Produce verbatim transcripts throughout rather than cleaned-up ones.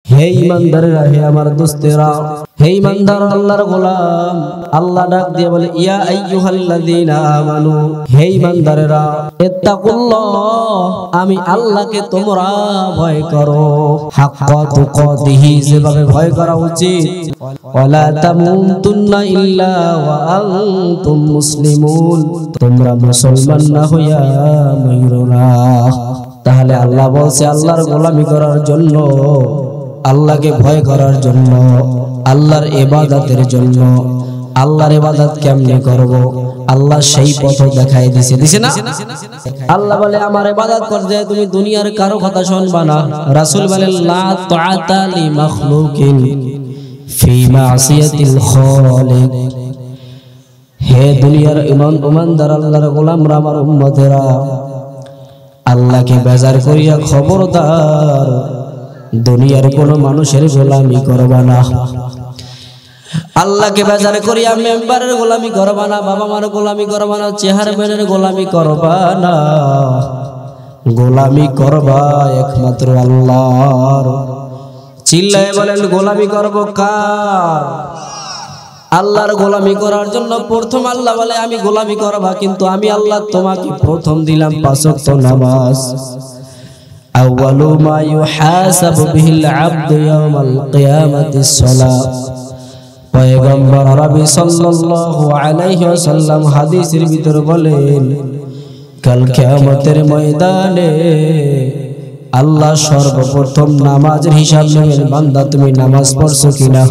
হে ঈমানদারেরা, হে আমার দোস্তেরা, হে ঈমানদার আল্লাহর গোলাম, আল্লাহ ডাক দিয়ে বলে ইয়া আইয়ুহাল্লাযীনা আমানু, হে ঈমানদারেরা, ইত্তাকুল্লাহ, আমি আল্লাহকে তোমরা ভয় করো, হাক্কা তুকাতিহি, যেভাবে ভয় করা উচিত, ওয়ালা তামুতুন্না ইল্লা ওয়া আনতুম মুসলিমুন, তোমরা মুসলমান না হইয়া মরো না। তাহলে আল্লাহ বলছে আল্লাহর গোলামি করার জন্য, আল্লাহকে ভয় করার জন্য, আল্লাহর ইবাদতের জন্য। আল্লাহর ইবাদত কেমনে করব? আল্লাহ সেই পথ দেখাই দিয়েছে, দিছে না? আল্লাহ বলে আমার ইবাদত করতে তুমি দুনিয়ার কারো কথা শুনবা না। রাসূল বলেন লা তাআতা লি মাখলুকিন ফি মাসিয়াতিল খালিক। হে দুনিয়ার ইমান ইমানদার আল্লাহর গোলামরা, আমার উম্মতেরা, আল্লাহকে বেজার করিয়া খবরদার দুনিয়ার কোন মানুষের গোলামি করবা না। আল্লাহকে বেজার করিয়া মেম্বারের গোলামি করবা না, বাবা মার গোলামি করবা না, চেয়ারম্যানের গোলামি করবা না। গোলামি করবা একমাত্র আল্লাহর। চিল্লায়ে বলেন গোলামি করব কার? আল্লাহর গোলামি করার জন্য প্রথম আল্লাহ বলে আমি গোলামি করবা, কিন্তু আমি আল্লাহ তোমাকে প্রথম দিলাম পাঁচ ওয়াক্ত নামাজ। আউয়ালু মা ইউহাসাবু বিহিল আবদু ইয়াউমাল কিয়ামাতিস সালাহ। পয়গম্বর আরবি সাল্লাল্লাহু আলাইহি ওয়াসাল্লাম হাদিসের ভিতর বলেন কাল কিয়ামতের ময়দানে আল্লাহ সর্বপ্রথম নামাজের হিসাব নেবেন, বান্দা তুমি নামাজ পড়ছো কিনা।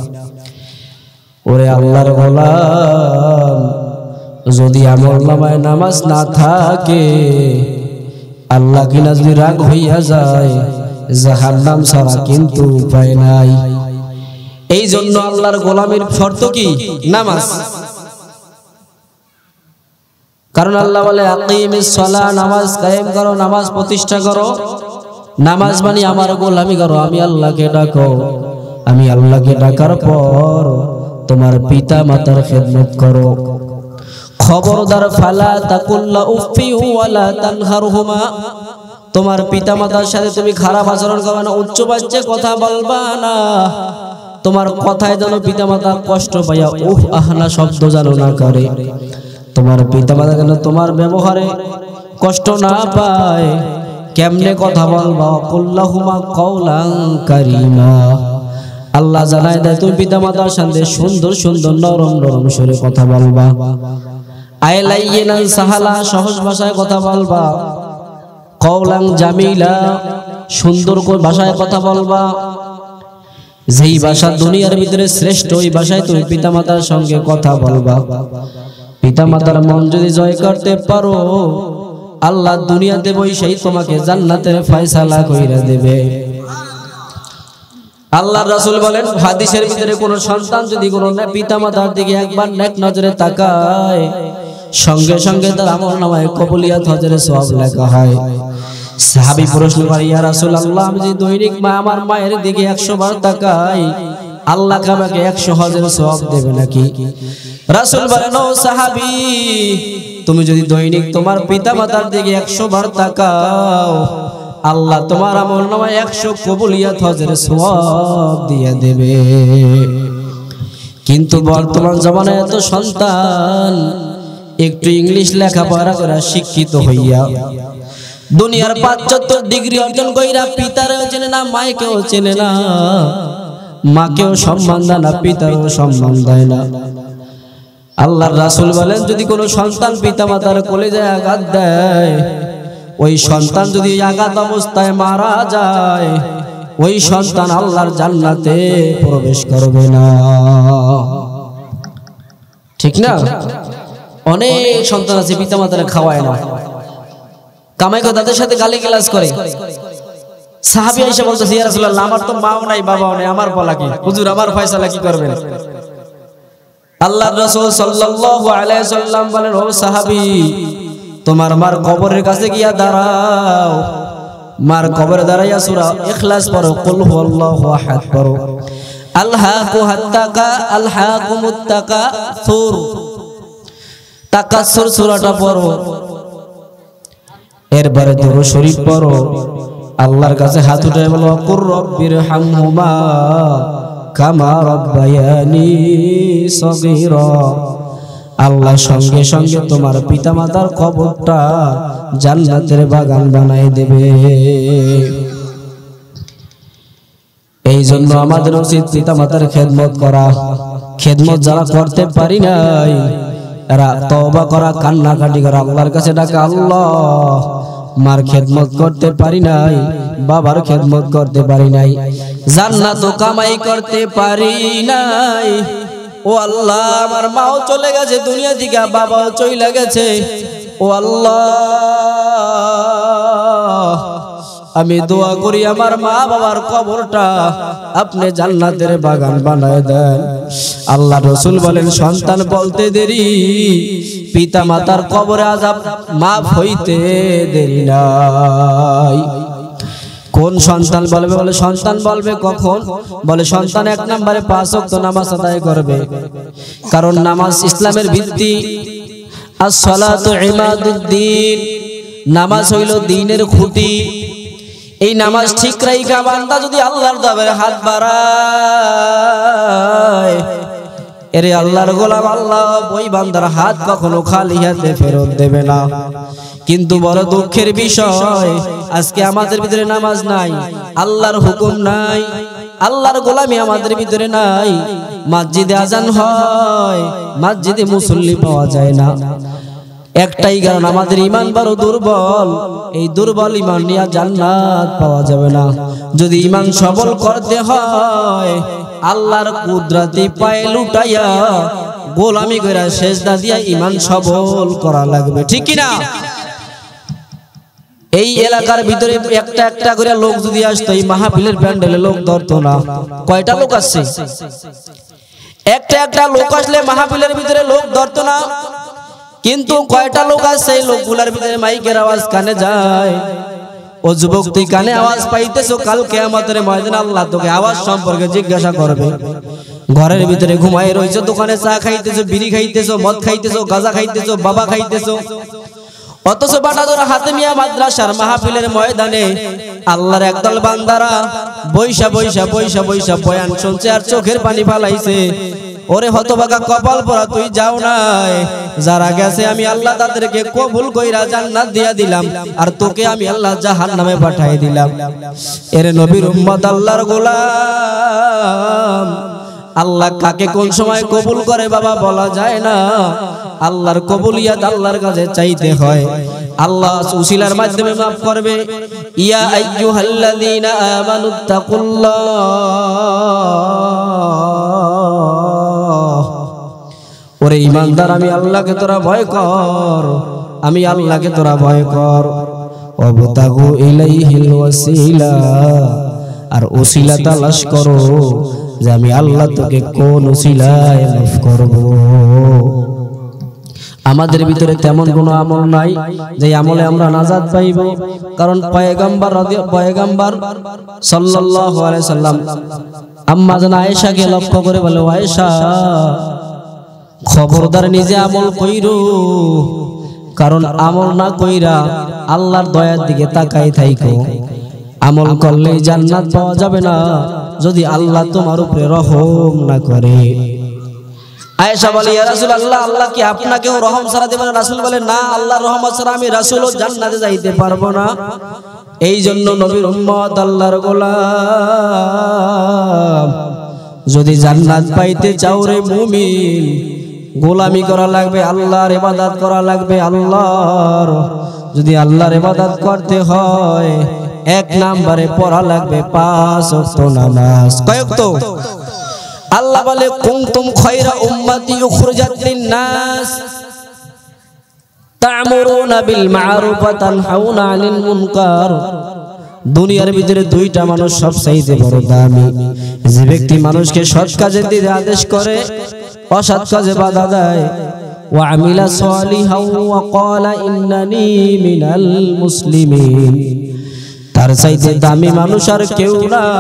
ওরে আল্লাহর গোলাম, যদি আমলনামায় নামাজ না থাকে, আল্লাহ কিনা যদি রাগ হইয়া যায়, জাহান্নাম ছাড়া কিন্তু উপায় নাই। এই জন্য আল্লাহর গোলামের শর্ত কি? নামাজ। কারণ আল্লাহ বলে আকিমিস সালাহ, নামাজ কায়েম করো, নামাজ প্রতিষ্ঠা করো। নামাজ মানে আমার গোলামি করো, আমি আল্লাহকে ডাকো। আমি আল্লাহকে ডাকার পর তোমার পিতা মাতার খেদমত করো। খবরদার ফালা তাকুল্লা উফি ওয়ালা তানহারহুমা, তোমার পিতা মাতার সাথে তুমি খারাপ আচরণ করবে না, উচ্চ বাচ্চা কথা বলবা না। তোমার কথায় যেন পিতা মাতা কষ্ট পাইয়া উফ আহনা শব্দ যেন না করে। তোমার পিতা মাতা যেন তোমার ব্যবহারে কষ্ট না পায়। কেমনে কথা বলবা? কুল্লাহুমা কওলান কারীমা, আল্লাহ জানায় দেয় তুমি পিতা মাতার সাথে সুন্দর সুন্দর নরম নরম সুরে কথা বলবা। আইলাইয়িনান সাহালা, সহজ ভাষায় কথা বলবা। কওলান জামিলা, সুন্দর ভাষায় কথা বলবা। যেই ভাষা দুনিয়ার ভিতরে শ্রেষ্ঠ, ওই ভাষায় তুমি পিতা মাতার সঙ্গে কথা বলবা। পিতা মাতার মন যদি জয় করতে পারো, আল্লাহ দুনিয়াতে বসেই তোমাকে জান্নাতের ফয়সালা কইরা দেবে। আল্লাহর রাসূল বলেন হাদিসের ভিতরে কোন সন্তান যদি কোন পিতা মাতার দিকে একবার নেক নজরে তাকায়, সঙ্গে সঙ্গে তার আমলনামায় কবুলিয়াত হজের সওয়াব লেখা হয়। সাহাবী প্রশ্ন করে ইয়া রাসূলুল্লাহ, আমি যদি দৈনিক মা আমার মায়ের দিকে একশো বার তাকাই, আল্লাহ আমাকে একশো হজের সওয়াব দেবে নাকি? রাসূল বলেন ও সাহাবী, তুমি যদি দৈনিক তোমার পিতা মাতার দিকে একশো বার তাকাও, আল্লাহ তোমার আমলনামায় একশো কবুলিয়াত হজের সওয়াব দিয়ে দেবে। কিন্তু বর্তমান জামানায় এত সন্তান একটু ইংলিশ লেখাপড়া করে শিক্ষিত হইয়া দুনিয়ার পাঁচচত্তর ডিগ্রি অর্জন কইরা পিতারেও চেনে না, মায়েকেও চেনে না, মাকেও সম্মান দেয় না, পিতারও সম্মান দেয় না। আল্লাহর রাসূল বলেন যদি কোনো সন্তান পিতা মাতার কলেজায় আঘাত দেয়, ওই সন্তান যদি আঘাত অবস্থায় মারা যায়, ওই সন্তান আল্লাহর জান্নাতে প্রবেশ করবে না। ঠিক না? অনেক সন্তান আছে পিতা মাতারে খাওয়ায় না, কামাই করে তাদের সাথে গালিগালাজ করে। সাহাবী আয়েশা বলতেছে ইয়া রাসূলুল্লাহ, আমার তো মাও নাই বাবাও নাই, আমার বলা কি? হুজুর আমার ফয়সালা কি করবেন? আল্লাহর রাসূল সাল্লাল্লাহু আলাইহি সাল্লাম বলেন ও সাহাবী, তোমার মার কবরের কাছে গিয়া দাঁড়াও, মার কবরে দাঁড়াইয়া সূরা ইখলাস পড়ো, কুল হুয়াল্লাহু আহাদ পড়ো, আলহাকু হাত্তাকা আলহাকুমুত তাকাসুর, তাকাসুর সূরাটা পড়ো। এরপরে দুরূদ শরীফ পড়ো, আল্লাহর কাছে হাত উঠে বলো কুর রব্বিরহামহুমা কামা রাব্বায়ানি সগীরা। আল্লাহ সঙ্গে সঙ্গে তোমার পিতামাতার কবরটা জান্নাতের বাগান বানায় দেবে। এই জন্য আমাদের উচিত পিতামাতার খেদমত করা। খেদমত যারা করতে পারি নাই এরা তওবা করা, কান্নাকাটি করা, আল্লাহর কাছে ডাকা, আল্লাহ মার খেদমত করতে পারি নাই, বাবার খেদমত করতে পারি নাই, জান্নাত কামাই করতে পারি নাই। ও আল্লাহ আমার মাও চলে গেছে দুনিয়া থেকে, বাবাও চলে গেছে। ও আল্লাহ আমি দোয়া করি আমার মা বাবার কবরটা আপনি জান্নাতের বাগান বানায় দেন। আল্লাহ রাসূল বলেন সন্তান বলতে দেরি, পিতা মাতার কবরে আযাব মাফ হইতে দেরি নাই। কোন সন্তান বলবে? বলে সন্তান বলবে কখন? বলে সন্তান এক নম্বরে পাঁচ ওয়াক্ত নামাজ আদায় করবে, কারণ নামাজ ইসলামের ভিত্তি। আস-সালাতু ইমাদুদ্দিন, নামাজ হইল দ্বীনের খুঁটি। এই নামাজ ঠিক রাইখা বান্দা যদি আল্লাহর দরবারে হাত বাড়ায়, এরে আল্লাহর গোলাম, আল্লাহ ওই বান্দার হাত কখনো খালি হাতে ফেরত দেবে না। কিন্তু বড় দুঃখের বিষয় আজকে আমাদের ভিতরে নামাজ নাই, আল্লাহর হুকুম নাই, আল্লাহর গোলামি আমাদের ভিতরে নাই। মসজিদে আজান হয়, মসজিদে মুসল্লি পাওয়া যায় না। একটাই কারণ আমাদের ঈমান বড় দুর্বল। এই দুর্বল ঈমান নিয়ে জান্নাত পাওয়া যাবে না। যদি ঈমান সবল করতে হয় আল্লাহর কুদরতি পায়ে লুটাইয়া গোলামি কইরা সেজদা দিয়া ঈমান সবল করা লাগবে, ঠিক কি না? এই এলাকার ভিতরে একটা একটা করে লোক যদি আসতো এই মাহফিলের প্যান্ডেলে লোক ধরতো না। কয়টা লোক আসছে? একটা একটা লোক আসলে মাহফিলের ভিতরে লোক ধরতো না। কিন্তু কয়টা লোক আছে এই লোকগুলার ভিতরে মাইকের আওয়াজ কানে যায়। ও যুবক তুই কানে আওয়াজ পাইতেছো, কাল কিয়ামতের ময়দানে আল্লাহ তোকে আওয়াজ সম্পর্কে জিজ্ঞাসা করবে। ঘরের ভিতরে ঘুমায় রইছো, দোকানে চা খাইতেছো, বিড়ি খাইতেছো, মদ খাইতেছো, গাঁজা খাইতেছো, বাবা খাইতেছো, অথচ বাটাদোর হাতেমিয়া মাদ্রাসার মাহফিলের ময়দানে আল্লাহর একদল বান্দারা বৈশা বৈশা বৈশা বৈশা বয়ান শুনছে আর চোখের পানি ফালাইছে। ওরে হতভাগা কপাল পরা, তুই যাও নাই, যারা গেছে আমি আল্লাহ তাদেরকে কবুল কইরা জান্নাত দিয়া দিলাম, আর তোকে আমি আল্লাহ জাহান্নামে পাঠিয়ে দিলাম। এরে নবীর উম্মত, আল্লাহর গোলাম, আল্লাহ কাকে কোন সময় কবুল করে বাবা বলা যায় না। আল্লাহর কবুলিয়াত আল্লাহর কাছে চাইতে হয়, আল্লাহ উসিলার মাধ্যমে মাফ করবে। ইয়া আইয়ুহাল্লাযীনা আমানুত্তাকুল্লাহ, ওরে ঈমানদার আমি আল্লাহকে তোরা ভয় কর, আমি আল্লাহকে তোরা ভয় কর। ওয়াবতাগু ইলাইহিল ওয়াসিলা, আর ওসিলা তালাশ করো যে আমি আল্লাহ তোকে কোন ওসিলায় মাফ করব। আমাদের ভিতরে তেমন কোনো আমল নাই যে আমলে আমরা নাজাত পাইব, কারণ পয়গম্বর পয়গম্বর সাল্লাল্লাহু আলাইহি সাল্লাম আম্মা জান আয়েশাকে লক্ষ্য করে বলে, আয়েশা খবরদার নিজে আমল কইরো, কারণ আমল না কইরা আল্লাহর দয়ার দিকে তাকাই থাইকো। আমল করলে জান্নাত পাওয়া যাবে না যদি আল্লাহ তোমার উপরে রহম না করে। আয়েশা বলে, ইয়া রাসূলুল্লাহ, আল্লাহ কি আপনাকেও রহম ছাড়া দেবেন? রাসূল বলে, না, আল্লাহর রহমত ছাড়া আমি রাসূলও জান্নাতে যাইতে পারবো না। এই জন্য নবীর উম্মত, আল্লাহর গোলাম, যদি জান্নাত পাইতে চাও রে মুমিন, গোলামি করা লাগবে, আল্লাহর ইবাদত করা লাগবে। আল্লাহর যদি আল্লাহর ইবাদত করতে হয় এক নম্বরে পড়া লাগবে পাঁচ ওয়াক্ত নামাজ। কয় ওয়াক্ত? আল্লাহ বলে, কুনতুম খায়রা উম্মতি উখরিজাত লিন-নাস তা'মুরুনা বিল মা'রুফ ওয়া তানহাউনা আনিল মুনকার। দুনিয়ার ভিতরে দুইটা মানুষ সবচেয়ে বড় দামি, যে ব্যক্তি মানুষকে সৎ কাজের দিকে আদেশ করে, অসৎ কাজে বাধা দেয়। ওয়া আমিলা সালিহাও ওয়া ক্বালা ইন্নানি মিনাল মুসলিমিন। তার চাইতে দামি মানুষ আর কেউ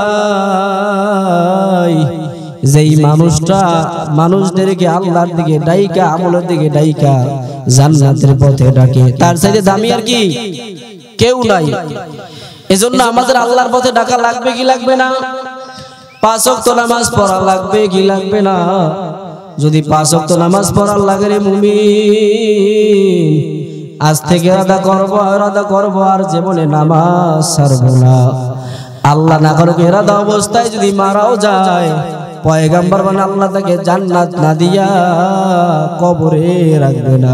নাই, যেই মানুষটা মানুষদেরকে আল্লাহর দিকে ডাইকা, আমলের দিকে ডাইকা জান্নাতের পথে ডাকে। তার চাইতে দামি আর কি কেউ নাই। এজন্য আমাদের আল্লাহর পথে ডাকা লাগবে কি লাগবে না? পাঁচ ওয়াক্ত নামাজ পড়া লাগবে কি লাগবে না? যদি পাঁচ ওয়াক্ত নামাজ পড়া লাগে রে মুমিন, আজ থেকে ইরাদা করব ইরাদা করব আর জীবনে নামাজ ছাড়বো না। আল্লাহ না করে ইরাদা অবস্থায় যদি মারাও যায়, পয়গম্বর বলেন আল্লাহ তাকে জান্নাত না দিয়া কবরে রাখবে না।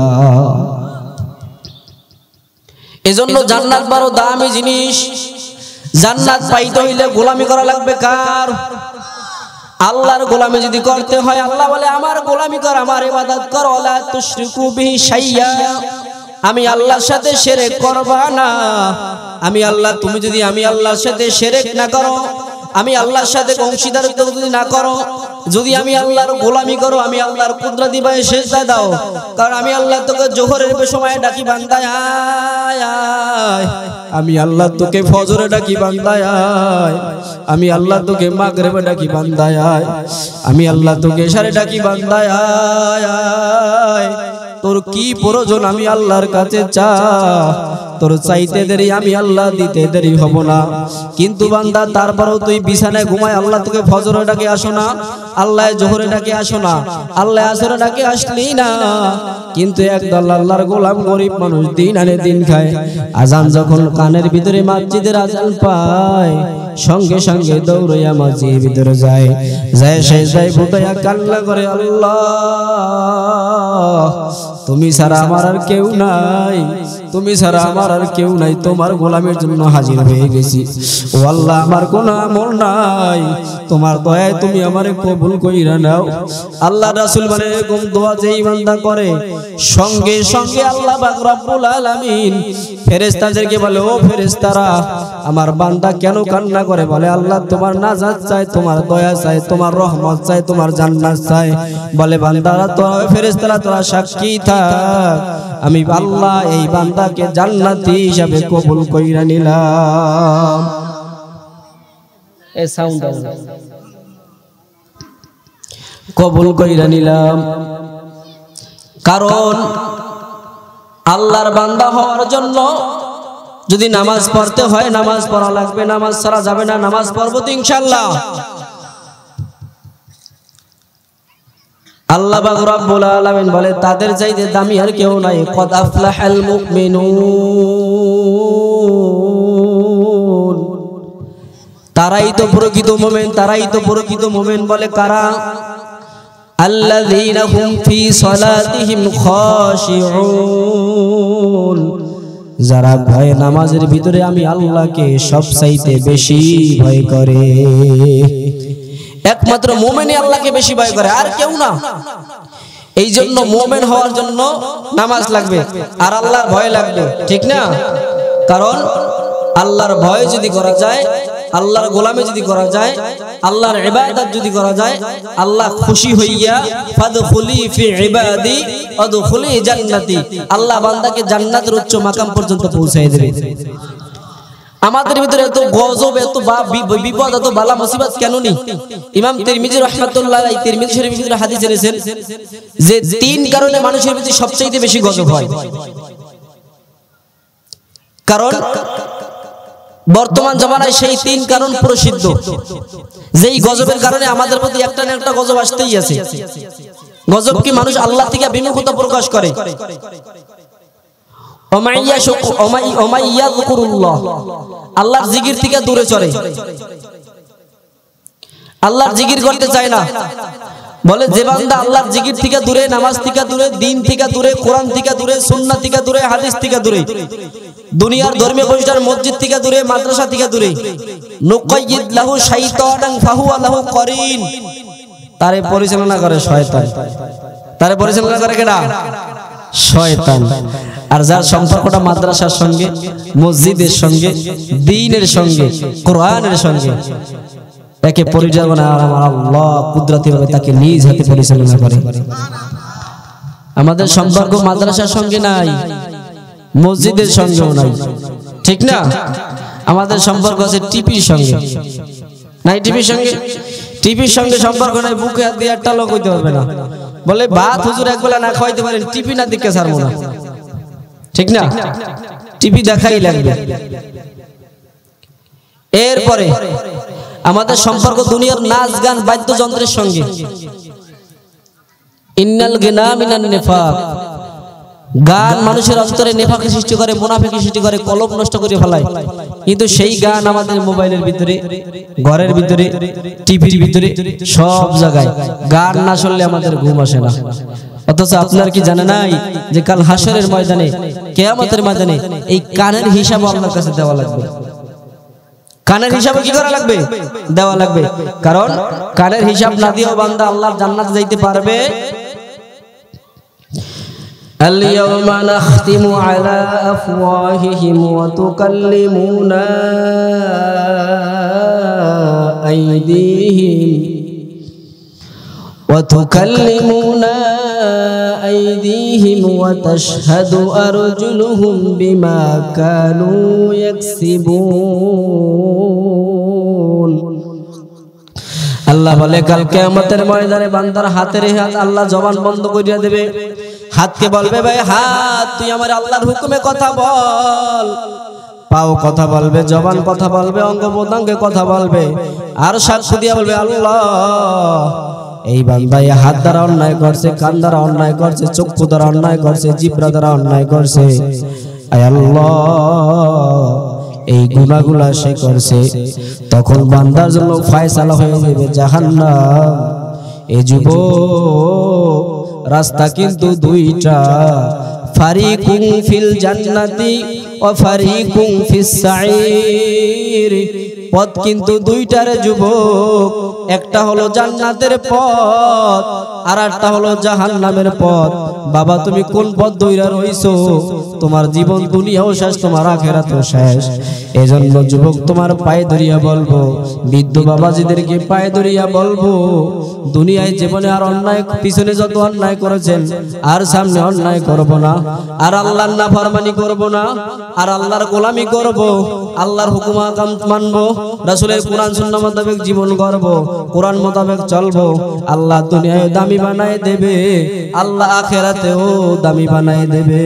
এজন্য জান্নাত বড় দামি জিনিস। জান্নাত পাইতে হইলে গোলামি করা লাগবে কার? আল্লাহর গোলামি যদি করতে হয়, আল্লাহ বলে আমার গোলামি কর, আমার ইবাদত কর, ওয়ালা তুশরিকু বিহি শাইয়্যা, আমি আল্লাহর সাথে শিরক করবা না। আমি আল্লাহ, তুমি যদি আমি আল্লাহর সাথে শিরক না করো, আমি আল্লাহর সাথে অংশীদারিত্ব যদি না করো, যদি আমি আল্লাহর গোলামি করো, আমি আল্লাহর কুদরতি পায়ে সিজদা দাও। কারণ আমি আল্লাহ তোকে জোহরের সময় ডাকি বান্দা আয় আয়, আমি আল্লাহ তোকে ফজরে ডাকি বান্দা আয়, আমি আল্লাহ তোকে মাগরিবে ডাকি বান্দা আয়, আমি আল্লাহ তোকে ইশারে ডাকি বান্দা আয় আয়। তোর কি প্রয়োজন আমি আল্লাহর কাছে চা, তোর চাইতে দেরি আমি আল্লাহ দিতে দেরি হব না। কিন্তু বান্দা তারপরেও তুই বিছানায় ঘুমায় আল্লাহ তোকে ফজরে ডাকে আসো না, আল্লাহ জোহরে ডাকে আসো না, আল্লাহ আসরে ডাকে আসলি না। কিন্তু একদল আল্লাহর গোলাম গরিব মানুষ দিন আনে দিন খায়, আজান যখন কানের ভিতরে মসজিদের আজান পায়, সঙ্গে সঙ্গে দৌড়াইয়া মসজিদের ভিতরে যায়, যায় সেজদায় ফুটাইয়া কান্না করে, আল্লাহ তুমি ছাড়া আমার আর কেউ নাই, তুমি ছাড়া আমার আর কেউ নাই, তোমার গোলামের জন্য হাজির হয়ে গেছি। ও আল্লাহ আমার কোনো আমল নাই, তোমার দয়ায় তুমি আমারে কবুল কইরা নাও। আল্লাহ রাসূল বলে এরকম দোয়া যেই বান্দা করে, সঙ্গে সঙ্গে আল্লাহ পাক রব্বুল আলামিন ফেরেশতাদেরকে বলে, ও ফেরেশতারা আমার বান্দা কেন কান্না করে? বলে আল্লাহ তোমার নাজাত চায়, তোমার দয়া চায়, তোমার রহমত চায়, তোমার জান্নাত চায়। বলে বান্দারা তো ফেরেশতারা তোরা সাক্ষী থাক, আমি আল্লাহ এই বান্দাকে জান্নাতি হিসাবে কবুল কইরা নিলাম। এই সাউন্ড কবুল কইরা নিলাম। কারণ আল্লাহর বান্দা হওয়ার জন্য যদি নামাজ পড়তে হয়, নামাজ পড়া লাগবে, নামাজ ছাড়া যাবে না। নামাজ পড়বো তো ইনশাআল্লাহ। আল্লাহ পাক রব্বুল আলামিন বলে তাদের চাইতে দামি আর কেউ নাই। কদ আফলাহাল মুমিনুন, তারাই তো প্রকৃত মুমিন, তারাই তো প্রকৃত মুমিন। বলে কারা? আল্লাযীনা হুম ফি সালাতিহিম খাশিউন, যারা ভয় নামাজের ভিতরে আমি আল্লাহকে সবচাইতে বেশি ভয় করে। একমাত্র মুমিনই আল্লাহকে বেশি ভয় করে, আর কেউ না। এই জন্য মুমিন হওয়ার জন্য নামাজ লাগবে আর আল্লাহর ভয় লাগবে, ঠিক না? কারণ আল্লাহর ভয় যদি করা যায়, আল্লাহর গোলামি যদি করা যায়, আল্লাহর ইবাদত যদি করা যায়, আল্লাহ খুশি হইয়া ফাদখুলি ফি ইবাদি আদখুলি জান্নাতি, আল্লাহ বান্দাকে জান্নাতের উচ্চ মাকাম পর্যন্ত পৌঁছায় দেবে। আমাদের ভিতরে এত গজব, এত বিপদ, এত বালা মুসিবত কেন নেই? ইমাম তিরমিজি রাহমাতুল্লাহ আলাইহি তিরমিজি শরীফের ভিতরে হাদিস এনেছেন যে তিন কারণে মানুষের ভিতরে সবচেয়ে বেশি গজব হয়। কারণ বর্তমান জামানায় সেই তিন কারণ প্রসিদ্ধ, যেই গজবের কারণে আমাদের প্রতি একটা না একটা গজব আসতেই আছে। গজব কি? মানুষ আল্লাহ থেকে বিমুখতা প্রকাশ করে। আল্লাহর জিকির থেকে দূরে চলে, আল্লাহর জিকির করতে চায় না। বলে যে বান্দা আল্লাহর জিকির থেকে দূরে, নামাজ থেকে দূরে, দিন থেকে দূরে, কোরআন থেকে দূরে, সুন্নাহ থেকে দূরে, হাদিস থেকে দূরে, দুনিয়ার ধর্মীয় প্রতিষ্ঠান মসজিদ থেকে দূরে, মাদ্রাসা থেকে দূরে, নুকাইয়িদ লাহু শাইতানান ফাহুয়া লাহু করিন, তারে পরিচালনা করে শয়তান। তারে পরিচালনা করে কেডা? শয়তান। আর যার সম্পর্কটা মাদ্রাসার সঙ্গে, মসজিদের সঙ্গে, দ্বীনের সঙ্গে, কোরআনের সঙ্গে, তাকে পরিচালনা আমার আল্লাহ কুদরতিভাবে তাকে নিজ হাতে পরিচালনা করে। আমাদের সম্পর্ক মাদ্রাসার সঙ্গে নাই, মসজিদের সঙ্গেও নাই, ঠিক না? আমাদের সম্পর্ক আছে টিভির সঙ্গে, নাই টিভির সঙ্গে, টিভির সঙ্গে সম্পর্ক নাই। বুকে হাত দিয়ে একটা লোক হইতে পারবে না। বলে ভাত হুজুর একবেলা না খাওয়াইতে পারেন, টিভি না দিকে ছাড়বো না, ঠিক না? টিভি দেখাই লাগবে। এরপরে আমাদের সম্পর্ক দুনিয়ার নাচ গান বাদ্যযন্ত্রের সঙ্গে। ইন্নাল গিনা মিনান নিফাক, গান মানুষের অন্তরে নেফাকি সৃষ্টি করে, মুনাফিকি সৃষ্টি করে, কলব নষ্ট করে ফেলায়। কিন্তু সেই গান আমাদের মোবাইলের ভিতরে, ঘরের ভিতরে, টিভির ভিতরে, সব জায়গায় গান না শুনলে আমাদের ঘুম আসে না। অথচ আপনার কি জানা নাই যে কাল হাসরের ময়দানে, কিয়ামতের ময়দানে এই কানের হিসাব আল্লাহর কাছে দেওয়া লাগবে। কানের হিসাব কি করা লাগবে? দেওয়া লাগবে। কারণ কানের হিসাব না দিয়েও বান্দা আল্লাহর জান্নাতে যাইতে পারবে। اليوم نختم على أفواههم وتكلمنا أيديهم وتكلمنا أيديهم وتشهد أرجلهم بما كانوا يكسبون। আল্লাহ বলে কাল কিয়ামতের ময়দানে বান্দার হাতের হাত আল্লাহ জবান বন্ধ করিয়া দেবে। হাতকে বলবে ভাই হাত তুই আমার আল্লাহর হুকুমে কথা বল। পাও কথা বলবে, জবান কথা বলবে, অঙ্গ প্রত্যঙ্গে কথা বলবে, আর সাক্ষ্য দিয়া বলবে আল্লাহ এই বান্দা এই হাত দ্বারা অন্যায় করছে, কান দ্বারা অন্যায় করছে, চক্ষু দ্বারা অন্যায় করছে, জিহ্বা দ্বারা অন্যায় করছে। আয় আল্লাহ এই গুনাহগুলা সে করছে। তখন বান্দার জন্য ফয়সালা হয়ে যাবে জাহান্নাম। এই যুবক রাস্তা কিন্তু দুইটা, ফারিকুন ফিল জান্নাতি ওয়া ফারিকুন ফিস সাঈর। পথ কিন্তু দুইটারে যুবক, একটা হলো জান্নাতের পথ আর একটা হলো জাহান্নামের পথ। বাবা তুমি কোন পথ ধইরা রইছো? তোমার জীবন দুনিয়াও শেষ, তোমার আখিরাতও শেষ। এজন্য যুবক তোমার পায়ে ধরিয়া বলবো, বৃদ্ধ বাবাজিদেরকে পায়ে ধরিয়া বলবো, দুনিয়ায় জীবনে আর অন্যায়, পিছনে যত অন্যায় করেছেন আর সামনে অন্যায় করব না, আর আল্লাহর নাফরমানি করব না, আর আল্লাহর গোলামি করব, আল্লাহর হুকুম আহকাম মানবো, রাসূলের কোরআন সুন্নাহ মোতাবেক জীবন করব, কোরআন মোতাবেক চলবো। আল্লাহ দুনিয়ায় দামি বানায় দেবে, আল্লাহ আখিরাতেও দামি বানায় দেবে।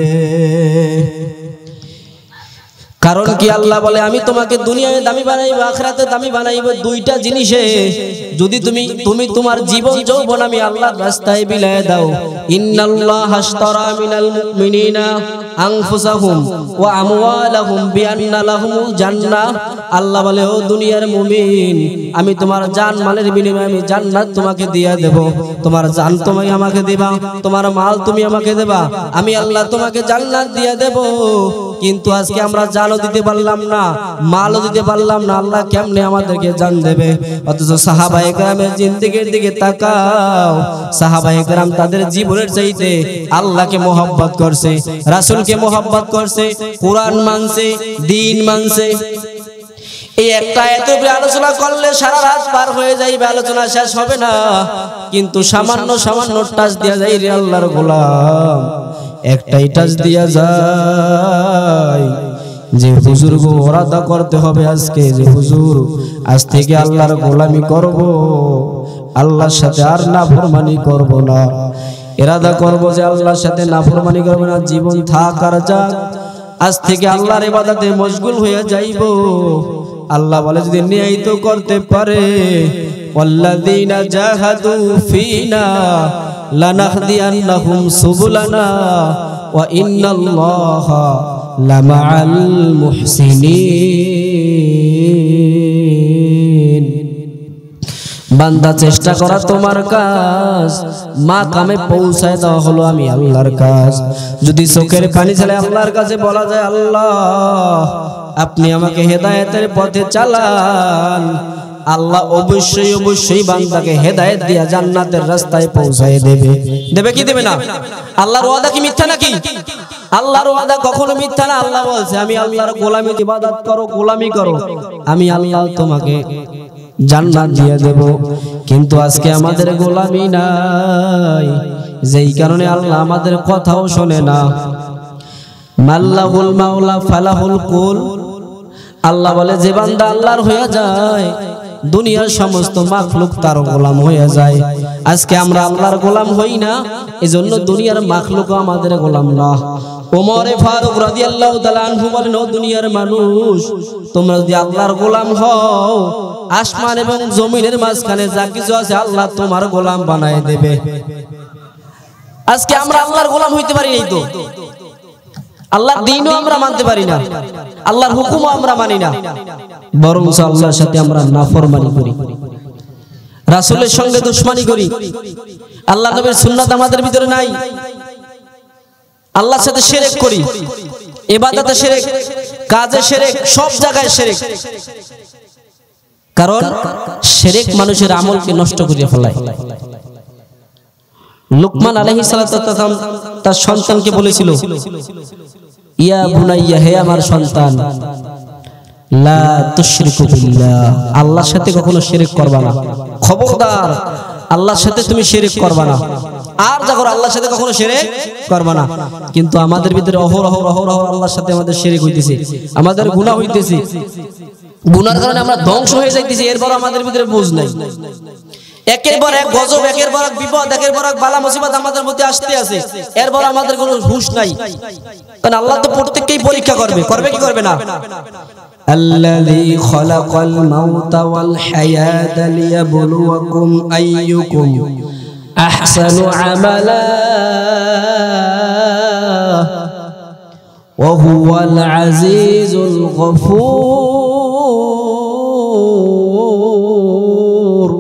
কারণ কি আল্লাহ বলে আমি তোমাকে দুনিয়ায় দামি বানাইবো, আখিরাতে দামি বানাইবো। দুইটা জিনিসে যদি তুমি তুমি তোমার জীবন যৌবন আমি আল্লাহর রাস্তায় বিলায় দাও। ইন্নাল্লাহা আশতারা মিনাল মুমিনিনা আনফুসাহুম ওয়া আমওয়ালাহুম বিআন্না লাহুমুল জান্নাহ। আল্লাহ বলে ও দুনিয়ার মুমিন, আমি তোমার জান মালের বিনিময়ে আমি জান্নাত তোমাকে দিয়া দেব। তোমার জান তুমি আমাকে দিবা, তোমার মাল তুমি আমাকে দেবা, আমি আল্লাহ তোমাকে জান্নাত দিয়া দেব। কিন্তু আজকে আমরা জানও দিতে পারলাম না, মালও দিতে পারলাম না, আল্লাহ কেমনে আমাদেরকে জান দেবে? অথচ সাহাবায়ে কেরামের জিন্দেগির দিকে তাকাও, সাহাবায়ে কেরাম তাদের জীবনের চাইতে আল্লাহকে মহব্বত করছে, রাসূলকে মহব্বত করছে, কোরআন মানছে, দ্বীন মানছে। এই একটা আয়াতের উপরে আলোচনা করলে সারা রাত পার হয়ে যাইবে, আলোচনা শেষ হবে না। কিন্তু সামান্য সামান্য টাচ দিয়া যায় রে আল্লাহর গোলাম, একটাই টাচ দিয়া যায় যে হুজুর গো ওরাদা করতে হবে আজকে, যে হুজুর আজ থেকে আল্লাহর গোলামি করব, আল্লাহর সাথে আর নাফরমানি করব না। ইরাদা করব যে আল্লাহর সাথে নাফরমানি করব না, জীবন থাক আর যাক, আজ থেকে আল্লাহর ইবাদতে মশগুল হয়ে যাইব। আল্লাহ বলে যদি নিয়ত করতে পারে, ওয়াল্লাযীনা জাহাদু ফীনা লানাহদিয়ান্নাহুম সুবুলানা ওয়া ইন্নাল্লাহা লামাআল মুহসিনিন। বান্দা চেষ্টা করা তোমার কাজ, মা কামে পৌঁছায় দেওয়া হলো আমি আল্লাহর কাজ। যদি চোখের পানি ছেলে আল্লাহর কাছে বলা যায় আল্লাহ আপনি আমাকে হেদায়েতের পথে চালান, আল্লাহ অবশ্যই অবশ্যই বান্দাকে হেদায়েত দিয়া জান্নাতের রাস্তায় পৌঁছায় দেবে। দেবে কি দেবে না? আল্লাহর ওয়াদা কি মিথ্যা নাকি? আল্লাহর ওয়াদা কখনো মিথ্যা না। আল্লাহ বলছে আমি আল্লাহর গোলামি ইবাদত করো, গোলামি করো, আমি আল্লাহ তোমাকে জান্নাত দিয়ে দেব। কিন্তু আজকে আমাদের গোলামি নাই, যেই কারণে আল্লাহ আমাদের কথাও শোনে না। মাল্লাহুল মাওলা ফালাহুল কুল। আল্লাহ বলে যে বান্দা আল্লাহর হয়ে যায়, দুনিয়ার সমস্ত মাখলুক তার গোলাম হয়ে যায়। আজকে আমরা আল্লাহর গোলাম হই না, এজন্য দুনিয়ার মাখলুকও আমাদের গোলাম না। ওমরে ফারুক রাদিয়াল্লাহু তাআলা আনহু বলেন, ও দুনিয়ার মানুষ, তোমরা যদি আল্লাহর গোলাম হও, আসমান এবং জমিনের মাঝখানে যা কিছু আছে আল্লাহ তোমার গোলাম বানায় দেবে। আজকে আমরা আল্লাহর গোলাম হইতে পারি নাই তো, আল্লাহর দ্বীনও আমরা মানতে পারি না, আল্লাহর হুকুমও আমরা মানি না, বরং আল্লাহর সাথে আমরা নাফরমানি করি, রাসূলের সঙ্গে দুশমনি করি। আল্লাহ নবীর সুন্নাত আমাদের ভিতরে নাই, আল্লাহর সাথে শিরক করি, ইবাদতে শিরক, কাজে শিরক, সব জায়গায় শিরক। কারণ শিরক মানুষের আমলকে নষ্ট করে ফেলায়। লুকমান আলাইহিস সালাতু ওয়াস সালাম তার সন্তানকে বলেছিল, ইয়া বুনাইয়া, হে আমার সন্তান, লা তুশরিকু বিল্লাহ, আল্লাহর সাথে কখনো শিরক করবা না, খবরদার আল্লাহর সাথে তুমি শিরক করবা না, আর যখন আল্লাহর সাথে কখনো শিরক করবা না। কিন্তু আমাদের ভিতরে অহরহ অহরহ আল্লাহর সাথে আমাদের শিরক হইতেছে, আমাদের গুনাহ হইতেছে, গুনার কারণে আমরা ধ্বংস হয়ে যাইতেছি, এরপর আমাদের ভিতরে বুঝ নাই। একের পর এক গজব, একের পর এক বিপদ, একের পর এক বালা মুসিবত আমাদের মধ্যে আসতে আছে, এরপর আমাদের কোনো হুঁশ নাই। কারণ আল্লাহ তো প্রত্যেককেই পরীক্ষা করবে, করবে কি করবে না? আল্লাযী খালাকাল মাউতা ওয়াল হায়াতা লিয়াবলুয়াকুম আইয়ুকুম আহসানু আমালা ওয়া হুয়াল আজিজুল গফুর।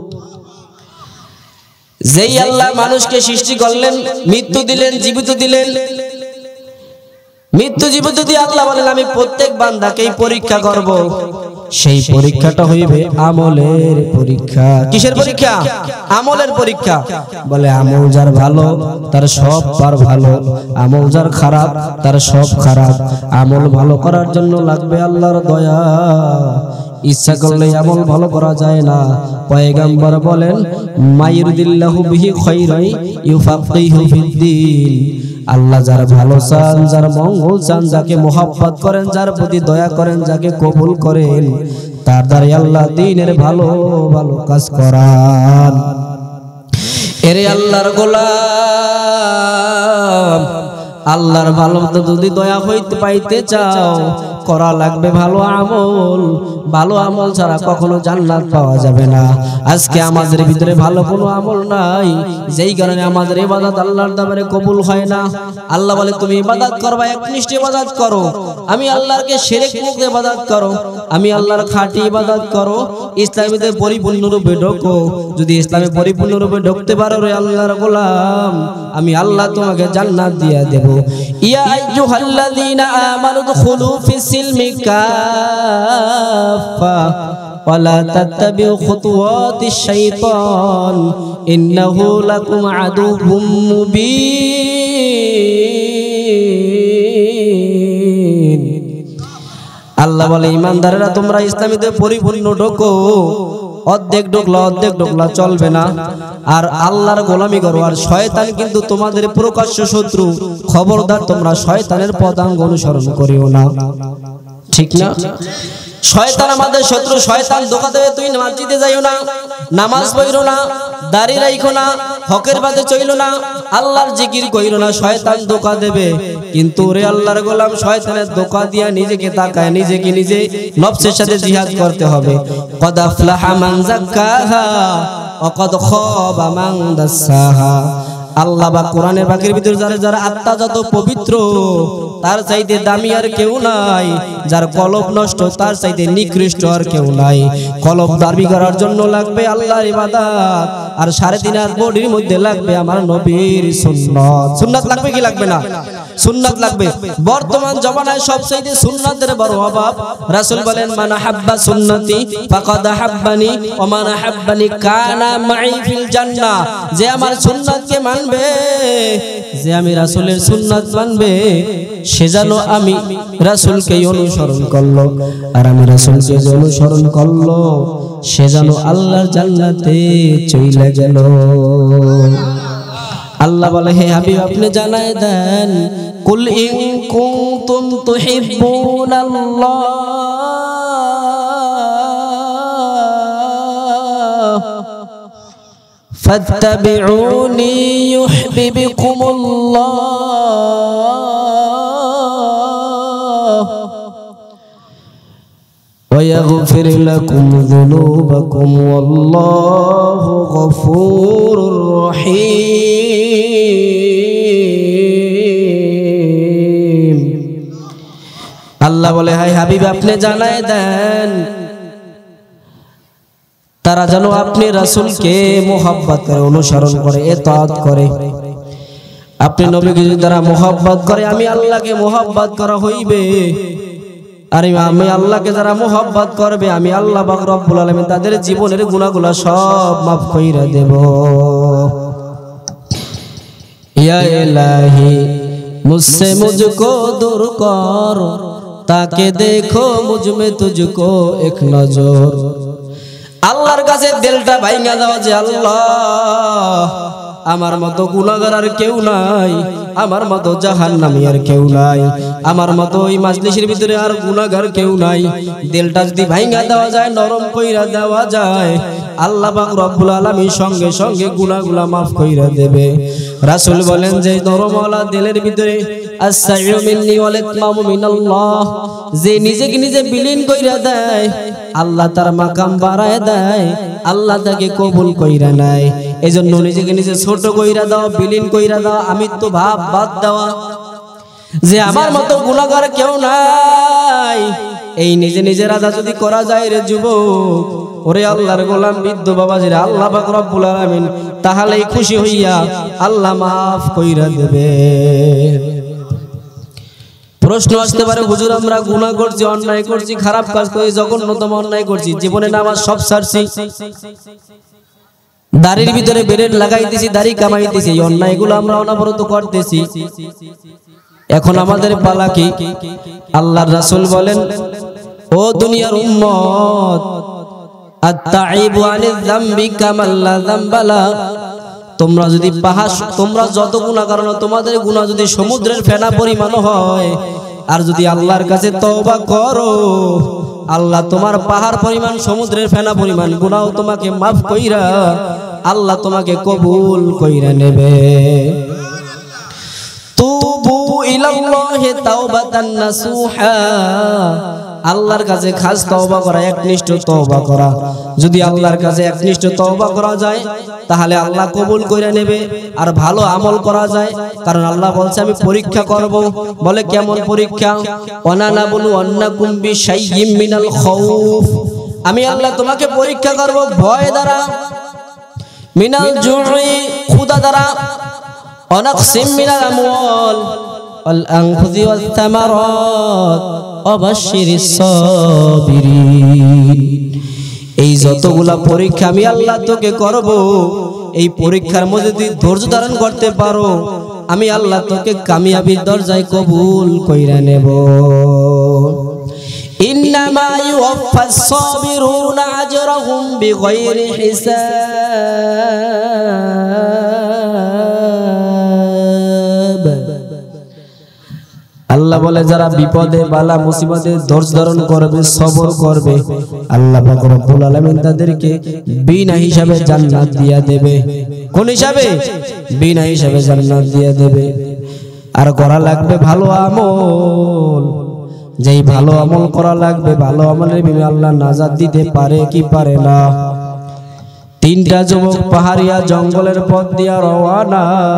যেই আল্লাহ মানুষকে সৃষ্টি করলেন, মৃত্যু দিলেন, জীবিত দিলেন, মৃত্যু জীবিত দিয়ে আল্লাহ বলেন, আমি প্রত্যেক বান্দাকেই পরীক্ষা করব। সেই পরীক্ষাটা হইবে আমলের পরীক্ষা। কিসের পরীক্ষা? আমলের পরীক্ষা। বলে আমল যার ভালো তার সব পার ভালো, আমল যার খারাপ তার সব খারাপ। আমল ভালো করার জন্য লাগবে আল্লাহর দয়া, ইচ্ছা করলে আমল ভালো করা যায় না। পয়গম্বর বলেন, মাইরুদিল্লাহু বিহি খায়রাই ইউফাক্কিহু ফিদ্দীন। আল্লাহ যার ভালো চান, যার মঙ্গল চান, যাকে মোহাব্বত করেন, যার প্রতি দয়া করেন, যাকে কবুল করেন, তার দ্বারা আল্লাহ দ্বীনের ভালো ভালো কাজ করান। এরে আল্লাহর গোলাম, আল্লাহর ভালো যদি দয়া হইতে পাইতে চাও, করা লাগবে ভালো আমল। ভালো আমল ছাড়া কখনো জান্নাত পাওয়া যাবে না। আজকে আমাদের ভিতরে ভালো কোনো আমল নাই, যেই কারণে আমাদের ইবাদত আল্লাহর দরবারে কবুল হয় না। আল্লাহ বলে, তুমি ইবাদত করবা, একনিষ্ঠ ইবাদত করো, আমি আল্লাহকে শিরক মুক্ত ইবাদত করো, আমি আল্লাহর খাঁটি ইবাদত করো, ইসলামীতে পরিপূর্ণরূপে ঢোকো। যদি ইসলামে পরিপূর্ণরূপে ঢুকতে পারো রে আল্লাহর গোলাম, আমি আল্লাহ তোমাকে জান্নাত দিয়ে দেব। ইয়া আইয়ুহাল্লাযীনা আমানু দুখুলু ফিস-সিলমি কাফা ওয়ালা তাত্তাবিউ খুতুওয়াতিশ শাইতান ইন্নাহু লাকুম আদুউম মুবিন। আল্লাহ বলে, ঈমানদারেরা তোমরা ইসলামীতে পরিপূর্ণ ঢোকো। অর্ধেক ঢোকলা অর্ধেক ঢোকলা চলবে না। আর আল্লাহর গোলামি করো। আর শয়তান কিন্তু তোমাদের প্রকাশ্য শত্রু, খবরদার তোমরা শয়তানের পদাঙ্গ অনুসরণ করিও না। ঠিক না? শয়তান আমাদের শত্রু, শয়তান ধোঁকা দেবে। তুই মসজিদে যাইও না, নামাজ পড়িও না, দাড়ি রাখো না, হকের বাদে চইলো না, আল্লাহর জিকির কইরো না, শয়তান ধোঁকা দেবে। কিন্তু রে আল্লাহর গোলাম, শয়তানের ধোঁকা দিয়া নিজেকে তাকায়, নিজেকে নিজে নফসের সাথে জিহাদ করতে হবে। কদ আফলাহা মান যাক্কাহা ওয়া কদ খাবা মান দাসসাহা। আল্লাহ বা কোরআনের বাকের ভিতরে যারা যারা আত্মা যত পবিত্র, তার চাইতে দামি আর কেউ নাই। যার কলব নষ্ট, তার চাইতে নিকৃষ্ট আর কেউ নাই। কলব দাবি করার জন্য লাগবে আল্লাহর ইবাদত, আর সাড়ে তিন হাত বডির মধ্যে লাগবে আমার নবীর সুন্নাত। সুন্নাত লাগবে কি লাগবে না? সুন্নাত লাগবে। বর্তমান জমানায় সবচাইতে সুন্নাতের বড় অভাব। রাসূল বলেন, মান হাব্বা সুন্নতি ফাকাদ হাব্বানি ওয়া মান হাব্বানি কানা মাই ফিল জান্নাহ। যে আমার সুন্নাতকে মানবে, যে আমি রাসূলের সুন্নাত মানবে, সে যেন আমি রাসূলকে অনুসরণ করলো, আর আমি রাসূলকে যে অনুসরণ করলো, সে যেন আল্লাহর জান্নাতে চলে গেল। আল্লাহ বলে, হে হাবিব আপনি জানায় দেন, কুল ইন কুনতুম তুহিব্বুনাল্লাহ ফাত্তাবিউনি ইউহিব্বুকুমুল্লাহ ওয়া ইয়াগফির লাকুম যুনুবাকুম ওয়াল্লাহু গফুরুর রহিম। আল্লাহ বলে, হাই হাবিব আপনি জানায় দেন তারা যেন আপনি রাসূলকে মুহাব্বত করে, অনুসরণ করে, ইতাআত করে। আপনি নবীকে যদি তারা মুহাব্বত করে, আমি আল্লাহকে মুহাব্বত করা হইবে। আর আমি আল্লাহকে যারা মুহাব্বত করবে, আমি আল্লাহ পাক রব্বুল আলামিন তাদের জীবনের গুনাহগুলো সব মাফ কইরা দেব। ইয়া ইলাহি মুঝসে মুঝকো দূর কর, তাকে দেখো মুঝমে তুঝকো এক নজর। আল্লাহর কাছে দিলটা ভাঙা দাও যে আল্লাহ আমার মতো গুনাহগার আর কেউ নাই, আমার মতো জাহান্নামী আর কেউ নাই, আমার মতো ওই মাজলিসের ভিতরে আর গুনাহগার কেউ নাই। দিলটা যদি ভাঙা দেওয়া যায়, নরম কইরা দেওয়া যায়, আল্লাহ পাক রব্বুল আলামিন সঙ্গে সঙ্গে গুনাহগুলা মাফ কইরা দেবে। রাসূল বলেন যে নরমওয়ালা দিলের ভিতরে আস-সাইউ মিন্নি ওয়াল ইতমামু মিনাল্লাহ, যে নিজেকে নিজে বিলীন কইরা দেয়, আল্লাহ তার মাকাম বাড়ায় দেয়, আল্লাহ তাকে কবুল কইরা নেয়। এজন্য নিজেকে নিজে ছোট কইরা দাও, বিলীন কইরা দাও, আমি তো ভাব বাদ দেওয়া যে আমার মতো গুনাহগার কেউ নাই, এই নিজে নিজের আদা যদি করা যায় রে যুবক, ওরে আল্লাহর গোলাম বৃদ্ধ বাবাজিরা, আল্লাহ পাক রব্বুল আলামিন তাহলেই খুশি হইয়া আল্লাহ মাফ কইরা দেবে। প্রশ্ন আসতে পারে, হুজুর আমরা গুনাহ করছি, অন্যায় করছি, খারাপ কাজ করছি, জঘন্যতম অন্যায় করছি, জীবনে নামাজ সব ছাড়ছি, দাড়ির ভিতরে বেরেট লাগাইতেছি, দাড়ি কামাইতেছি, এই অন্যায়গুলো আমরা অনবরত করতেছি, এখন আমাদের পালা কি? আল্লাহর রাসূল বলেন, ও দুনিয়ার উম্মত, আত-তাইবু আনিয যামবি কামাল লা যামবালা, তোমরা যদি পাহাড়, তোমরা যত গুনাহ করো, তোমাদের গুনাহ যদি সমুদ্রের ফেনা পরিমাণ হয়, আর যদি আল্লাহর কাছে তওবা করো, আল্লাহ তোমার পাহাড় পরিমাণ, সমুদ্রের ফেনা পরিমাণ গুনাহ তোমাকে মাফ কইরা আল্লাহ তোমাকে কবুল কইরা নেবে। তুবু ইলাল্লাহি তাওবাতান নাসুহা, আল্লাহর কাছে খাস তওবা করা, একনিষ্ঠ তওবা করা। যদি আল্লাহর কাছে একনিষ্ঠ তওবা করা যায়, তাহলে আল্লাহ কবুল কইরা নেবে। আর ভালো আমল করা যায়, কারণ আল্লাহ বলছে আমি পরীক্ষা করব। বলে কেমন পরীক্ষা? ওয়ানানা বলু আন্নাকুম বিশাইয়্যিম মিনাল খাউফ, আমি আল্লাহ তোমাকে পরীক্ষা করব ভয় দ্বারা, মিনাল জুই ক্ষুধা দ্বারা, অনাকসিম মিনাল আমওয়াল ওয়াল আনফুসি ওয়াস সামারাত ওয়াবাশশিরিস সাবিরিন। এই যতগুলা পরীক্ষা আমি আল্লাহ তোকে করব, এই পরীক্ষার মধ্যে তুই ধৈর্য ধারণ করতে পারো, আমি আল্লাহ তোকে কামিয়াবির দরজায় কবুল কইরা নেব। ইন্নামা ইউওয়াফাস সাবিরুনা আজরাহুম বিগাইরি হিসাব। আল্লাহ বলে যারা বিপদে বালা মুসিবতে ধৈর্য ধারণ করবে, সবর করবে, আল্লাহ পাক রব্বুল আলামিন তাদেরকে বিনা হিসাবে জান্নাত দিয়া দেবে। কোন হিসাবে? বিনা হিসাবে জান্নাত দিয়া দেবে। আর করা লাগবে ভালো আমল, যেই ভালো আমল করা লাগবে, ভালো আমলের বিনিময়ে আল্লাহ নাজাত দিতে পারে কি পারে না। তিনটা যুবক পাহাড়িয়া জঙ্গলের পথ দিয়া রওয়ানা,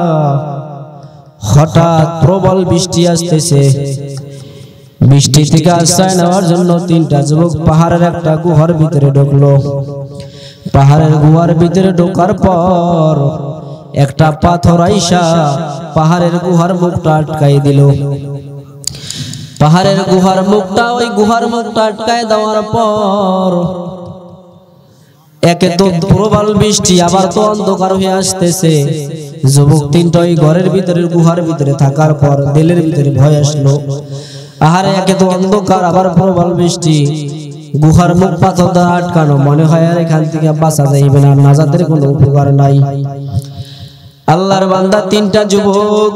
হঠাৎ প্রবল বৃষ্টি আসতেছে। বৃষ্টি থেকে আশ্রয় নেওয়ার জন্য তিনটা যুবক পাহাড়ের একটা গুহার ভিতরে ঢুকলো। পাহাড়ের গুহার ভিতরে ঢোকার পর একটা পাথর আইসা পাহাড়ের গুহার মুখটা আটকাই দিল। পাহাড়ের গুহার মুখটা, ওই গুহার মুখটা আটকায় দেওয়ার পর একে তো প্রবল বৃষ্টি, আবার তো অন্ধকার হয়ে আসতেছে। যুবক তিনটা ওই ঘরের ভিতরে, গুহার ভিতরে থাকার পর দিলের ভিতরে ভয় আসলো। আহারে, একে তো অন্ধকার, আবার প্রবল বৃষ্টি, গুহার মুখ পাথর দ্বারা আটকানো, মনে হয় আর এখান থেকে বাঁচা যাইবে না, নাজাতের কোনো উপকার নাই। আল্লাহর বান্দা তিনটা যুবক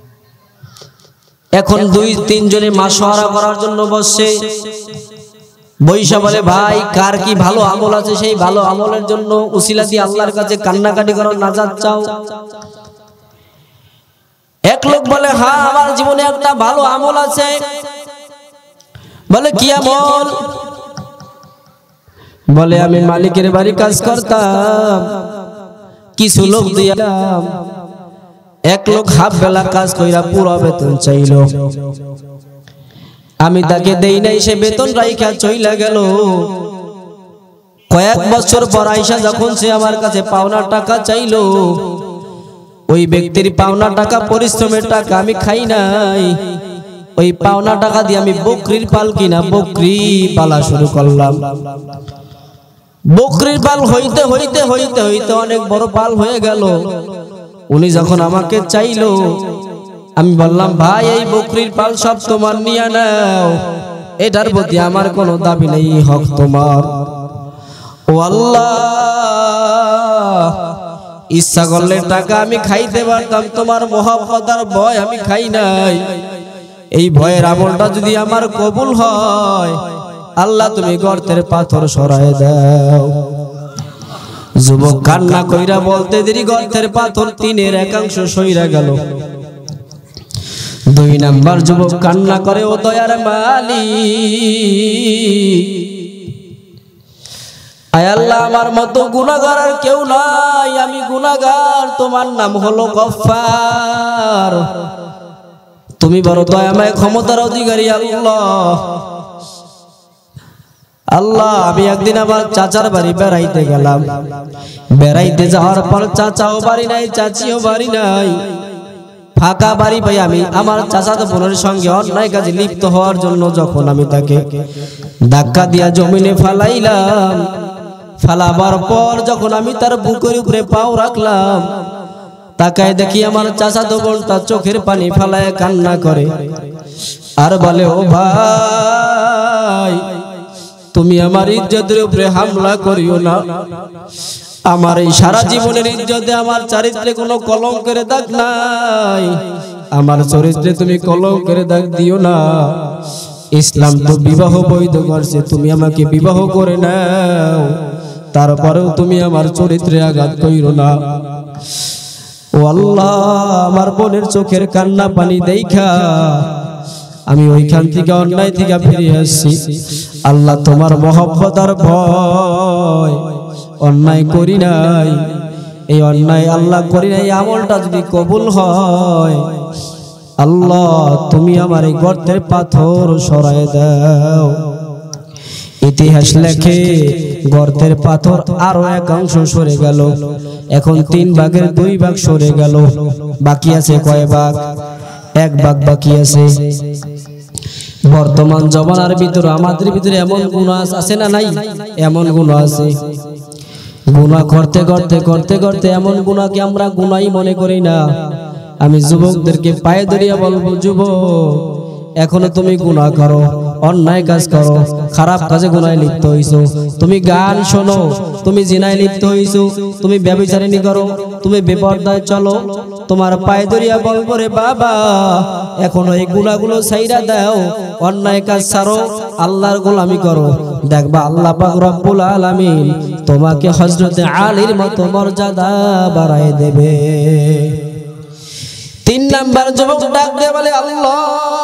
এখন দুই তিনজনে মাশওয়ারা করার জন্য বসছে। বৈশা বলে ভাই কার কি ভালো আমল আছে সেই ভালো আমলের জন্য উসিলা দিয়ে আল্লাহর কাছে কান্নাকাটি করো, নাজাত চাও। এক লোক বলে হ্যাঁ আমার জীবনে একটা ভালো আমল আছে। বলে কি আমল? বলে আমি মালিকের বাড়ি কাজ করতাম, কিছু লোক দিলাম, এক লোক হাফ বেলা কাজ কইরা পুরো বেতন চাইলো, আমি তাকে দেই নাই, সে বেতন রাইখা চইলা গেল। কয়েক বছর পর আইসা যখন সে আমার কাছে পাওনা টাকা চাইলো, ওই ব্যক্তির পাওনা টাকা পরিশ্রমের টাকা আমি খাই নাই, ওই পাওনা টাকা দিয়ে আমি বকরির পাল কিনা বকরি পালা শুরু করলাম। বকরির পাল হইতে হইতে হইতে হইতে অনেক বড় পাল হয়ে গেল। উনি যখন আমাকে চাইলো, আমি বললাম ভাই এই বকরির পাল সব তোমার নিয়ে নাও, এটার প্রতি আমার কোনো দাবি নেই, হক তোমার। ও আল্লাহ, ইচ্ছা করলে টাকা আমি খাইতে পারতাম, তোমার মহব্বতের ভয় আমি খাই নাই। এই ভয়ের আমলটা যদি আমার কবুল হয়, আল্লাহ তুমি গর্তের পাথর সরায় দাও। যুবক কান্না কইরা বলতে দেরি গর্তের পাথর তিনের একাংশ সইরা গেল। দুই নাম্বার যুবক কান্না করে, ও দয়ার মালিক, আয় আল্লাহ আমার মতো গুনাহগার আর কেউ নাই, আমি গুনাহগার, তোমার নাম হলো গফফার, তুমি বড় দয়াময় ক্ষমতার অধিকারী আল্লাহ। আল্লাহ আমি একদিন আমার চাচার বাড়ি বেড়াইতে গেলাম, বেড়াইতে যাওয়ার পর চাচাও বাড়ি নাই, চাচিও বাড়ি নাই, ফাঁকা বাড়ি পাই আমি আমার চাচাতো বোনের সঙ্গে অন্যায় কাজে লিপ্ত হওয়ার জন্য যখন আমি তাকে ধাক্কা দিয়া জমিনে ফালাইলাম, ফালাবার পর যখন আমি তার বুকের উপরে পাও রাখলাম, তাকায় দেখি আমার চাচাতো বোনটা চোখের পানি ফালায় কান্না করে আর বলে, ও ভাই তুমি আমার ইজ্জতের উপরে হামলা করিও না, আমার এই সারা জীবনের ইজ্জতে আমার চরিত্রে কোনো কলঙ্কের দাগ নাই, আমার চরিত্রে তুমি কলঙ্কের দাগ দিও না। ইসলাম তো বিবাহ বৈধ করছে, তুমি আমাকে বিবাহ করে নাও, তারপরেও তুমি আমার চরিত্রে আঘাত কইরো না। ও আল্লাহ, আমার বোনের চোখের কান্না পানি দেখা আমি ওইখান থেকে অন্যায় থেকে ফিরে আসছি। আল্লাহ তোমার মহব্বত আর ভয়, অন্যায় করি নাই, এই অন্যায় আল্লাহ করি নাই, আমলটা যদি কবুল হয়, আল্লাহ তুমি আমার এই গর্তের পাথর সরায় দাও। ইতিহাস লেখে গর্তের পাথর আরো এক অংশ সরে গেল, এখন তিন ভাগের দুই ভাগ সরে গেল, বাকি আছে কয় ভাগ? এক ভাগ বাকি আছে। বর্তমান জমানার ভিতরে আমাদের ভিতরে এমন গুনাহ আছে না নাই? এমন গুনাহ আছে, গুনাহ করতে করতে করতে করতে এমন গুনাহ কি আমরা গুনাহই মনে করি না। আমি যুবকদেরকে পায়ে ধরিয়া বলবো, যুবক এখনো তুমি গুনাহ করো, অন্যায় কাজ করো, খারাপ কাজে গুনাহে লিপ্ত হইছো, তুমি গান শোনো, তুমি জিনায় লিপ্ত হইছো, তুমি ব্যভিচারিণী করো, তুমি বেপরদায় চলো, তোমার পায়ে ধরিয়া বলবো রে বাবা এখনো এই গুনাহগুলো ছাইরা দাও, অন্যায় কাজ ছাড়ো, আল্লাহর গোলামি করো, দেখবা আল্লাহ পাক রব্বুল আলামিন তোমাকে হযরতে আলীর মতো মর্যাদা বাড়ায় দেবে। তিন নাম্বার যুবক ডাক দিয়ে বলে, আল্লাহ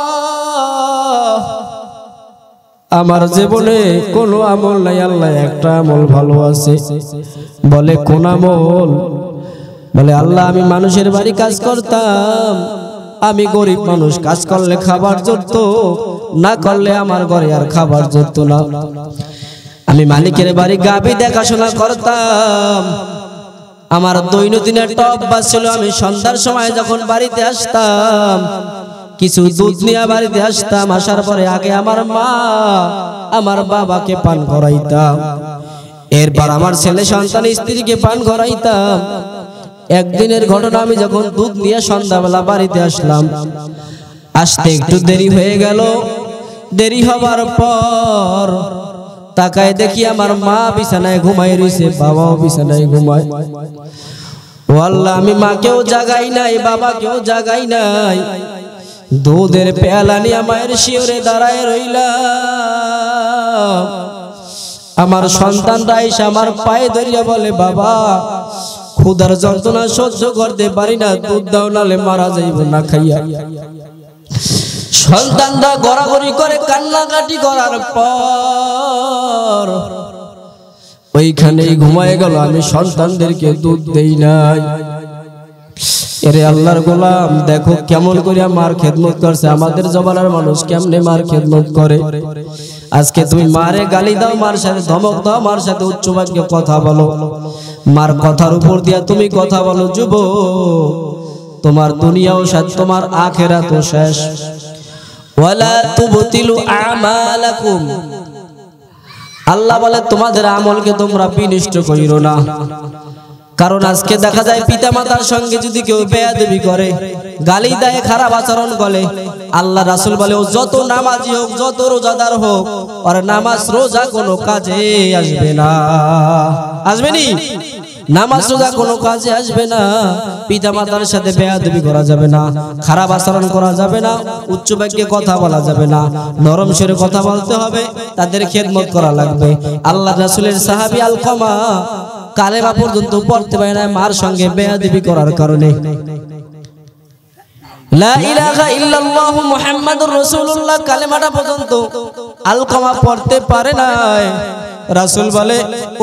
আমার জীবনে কোনো আমল নাই, আল্লাহ একটা আমল ভালো আছে। বলে কোন আমল? বলে আল্লাহ আমি মানুষের বাড়ি কাজ করতাম, আমি গরিব মানুষ, কাজ করলে খাবার জুটত, না করলে আমার ঘরে আর খাবার জুটত না। আমি মালিকের বাড়ি গাবি দেখাশোনা করতাম, আমার দৈনন্দিনের টপ বাস ছিল, আমি সন্ধ্যার সময় যখন বাড়িতে আসতাম কিছু দুধ নিয়ে বাড়িতে আসতাম, আসার পরে আগে আমার মা আমার বাবাকে পান করাইতাম, এরপর আমার ছেলে সন্তান স্ত্রীকে পান করাইতাম। একদিনের ঘটনা, আমি যখন দুধ নিয়ে সন্ধ্যাবেলা বাড়িতে আসলাম, আসতে একটু দেরি হয়ে গেল। দেরি হবার পর তাকায় দেখি আমার মা বিছানায় ঘুমাই রইছে, বাবাও বিছানায় ঘুমায়। ও আল্লাহ, আমি মাকেও জাগাই নাই, বাবাকেও জাগাই নাই, দুধের পেয়ালা নিয়ে মায়ের শিওরে দাঁড়ায় রইলাম। আমার সন্তানরা এসে আমার পায়ে ধরিয়া বলে, বাবা ক্ষুধার যন্ত্রণা সহ্য করতে পারি না, দুধ দাও নালে মারা যাইব না খাইয়া। সন্তানরা গড়াগড়ি করে কান্নাকাটি করার পর ওইখানেই ঘুমায় গেল। আমি সন্তানদেরকে দুধ দেই নাই। এরে আল্লাহর গোলাম, দেখো কেমন করিয়া মার খেদমত করছে। আমাদের জমানার মানুষ কেমনে মার খেদমত করে। আজকে তুমি মারে গালি দাও, মার সাথে ধমক দাও, মার সাথে উচ্চ বাক্যে কথা বলো, মার কথার উপর দিয়া তুমি কথা বলো। যুবক, তোমার দুনিয়াও শেষ, তোমার আখিরাতও শেষ। ওয়ালা তুবতিলু আমালাকুম, আল্লাহ বলে তোমাদের আমলকে তোমরা বিনষ্ট করিও না। কারণ আজকে দেখা যায় পিতামাতার সঙ্গে যদি কেউ বেয়াদবি করে, গালি দেয়, খারাপ আচরণ করে, আল্লাহ রাসূল বলে ও যত নামাজি হোক, যত রোজাদার হোক, আর নামাজ রোজা কোনো কাজে আসবে না। আসবে নি? নামাজ রোজা কোনো কাজে আসবে না। পিতামাতার সাথে বেয়াদবি করা যাবে না, খারাপ আচরণ করা যাবে না, উচ্চ বাক্যে কথা বলা যাবে না, নরম সুরে কথা বলতে হবে, তাদের খেদমত করা লাগবে। আল্লাহ রাসূলের সাহাবী আলকামা কালেমা পর্যন্ত পড়তে পারে না মার সঙ্গে বেয়াদবি করার কারণে। লা ইলাহা ইল্লাল্লাহু মুহাম্মাদুর রাসূলুল্লাহ কালেমাটা পর্যন্ত আলকামা পড়তে পারে না। রাসূল বলে,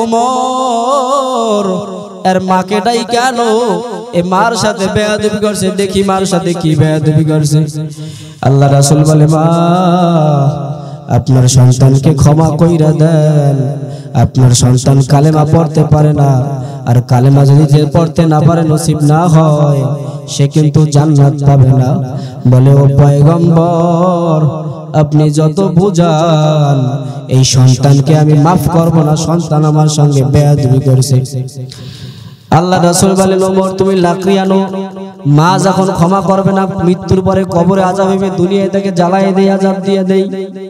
ওমর এর মাকে ডাই কেন? এ মার সাথে বেয়াদবি করছে, দেখি মার সাথে কি বেয়াদবি করছে। আল্লাহ রাসূল বলে, মা আপনার সন্তানকে ক্ষমা কইরা দেন। আপনার সন্তান কালেমা পড়তে পারে না, আর কালেমা যদি যে পড়তে না পারে, নসিব না হয়, সে কিন্তু জান্নাত পাবে না। বলে, ও পয়গম্বর আপনি যত বুঝান, এই সন্তানকে আমি মাফ করব না, সন্তান আমার সঙ্গে বেয়াদবি করেছে। আল্লাহ রাসূল বলেন, ওমর তুমি লাকড়ি আনো। মা যখন ক্ষমা করবে না, মৃত্যুর পরে কবরে আযাব হবে, দুনিয়ায় থেকে জ্বালায় দেই, আযাব দিয়ে দেই।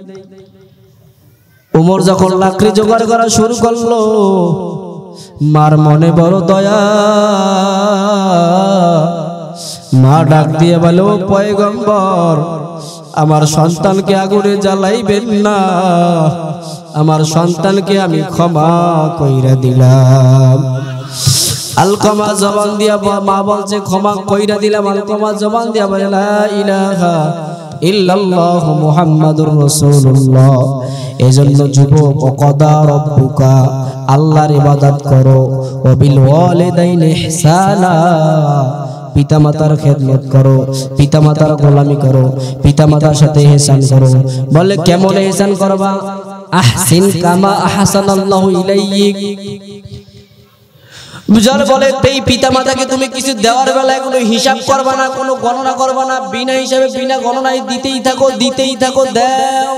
ওমর যখন লাকড়ি জোগাড় করা শুরু করলো, মার মনে বড় দয়া। মা ডাক দিয়ে বলে, ও পয়গম্বর আমার সন্তানকে আগুনে জ্বালাইবেন না, আমার সন্তানকে আমি ক্ষমা কইরা দিলাম। আলকামা জবান দিয়া মা বলছে ক্ষমা কইরা দিলাম। আলকামা জবান দিয়া বলে, লা ইলাহা ইল্লাল্লাহু মুহাম্মাদুর রাসূলুল্লাহ। এজন্য যুবক, ওয়াকাদা রাব্বুকা, আল্লাহর ইবাদত করো, ওয়া বিল ওয়ালিদাইনি ইহসানা, পিতামাতার খেদমত করো, পিতামাতার গোলামি করো, পিতামাতার সাথে ইহসান করো। বলে কেমন ইহসান করবা? আহসিন কামা আহসানাল্লাহু ইলাইক। বুঝার বলে এই পিতামাতাকে তুমি কিছু দেওয়ার বেলায় কোনো হিসাব করবা না, কোনো গণনা করবা না, বিনা হিসাবে বিনা গণনায় দিতেই থাকো, দিতেই থাকো, দাও,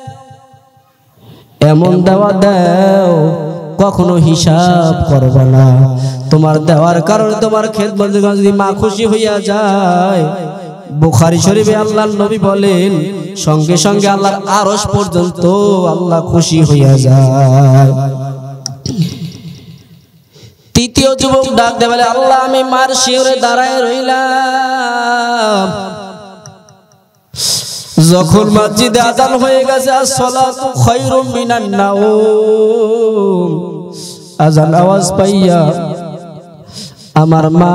এমন দেওয়া দাও, কখনো হিসাব করবা না। তোমার দেওয়ার কারণে তোমার খেদমত যদি মা খুশি হইয়া যায়, বুখারী শরীফে আল্লাহর নবী বলেন, সঙ্গে সঙ্গে আল্লাহর আরশ পর্যন্ত আল্লাহ খুশি হইয়া যায়। তৃতীয় যুবক ডাক দেয়, বলে আল্লাহ আমি মার শিওরে দাঁড়ায় রইলাম। যখন মসজিদে আযান হয়ে গেছে, আসসালাতু খায়রুম মিনান নাওম, আযান আওয়াজ পাইয়া আমার মা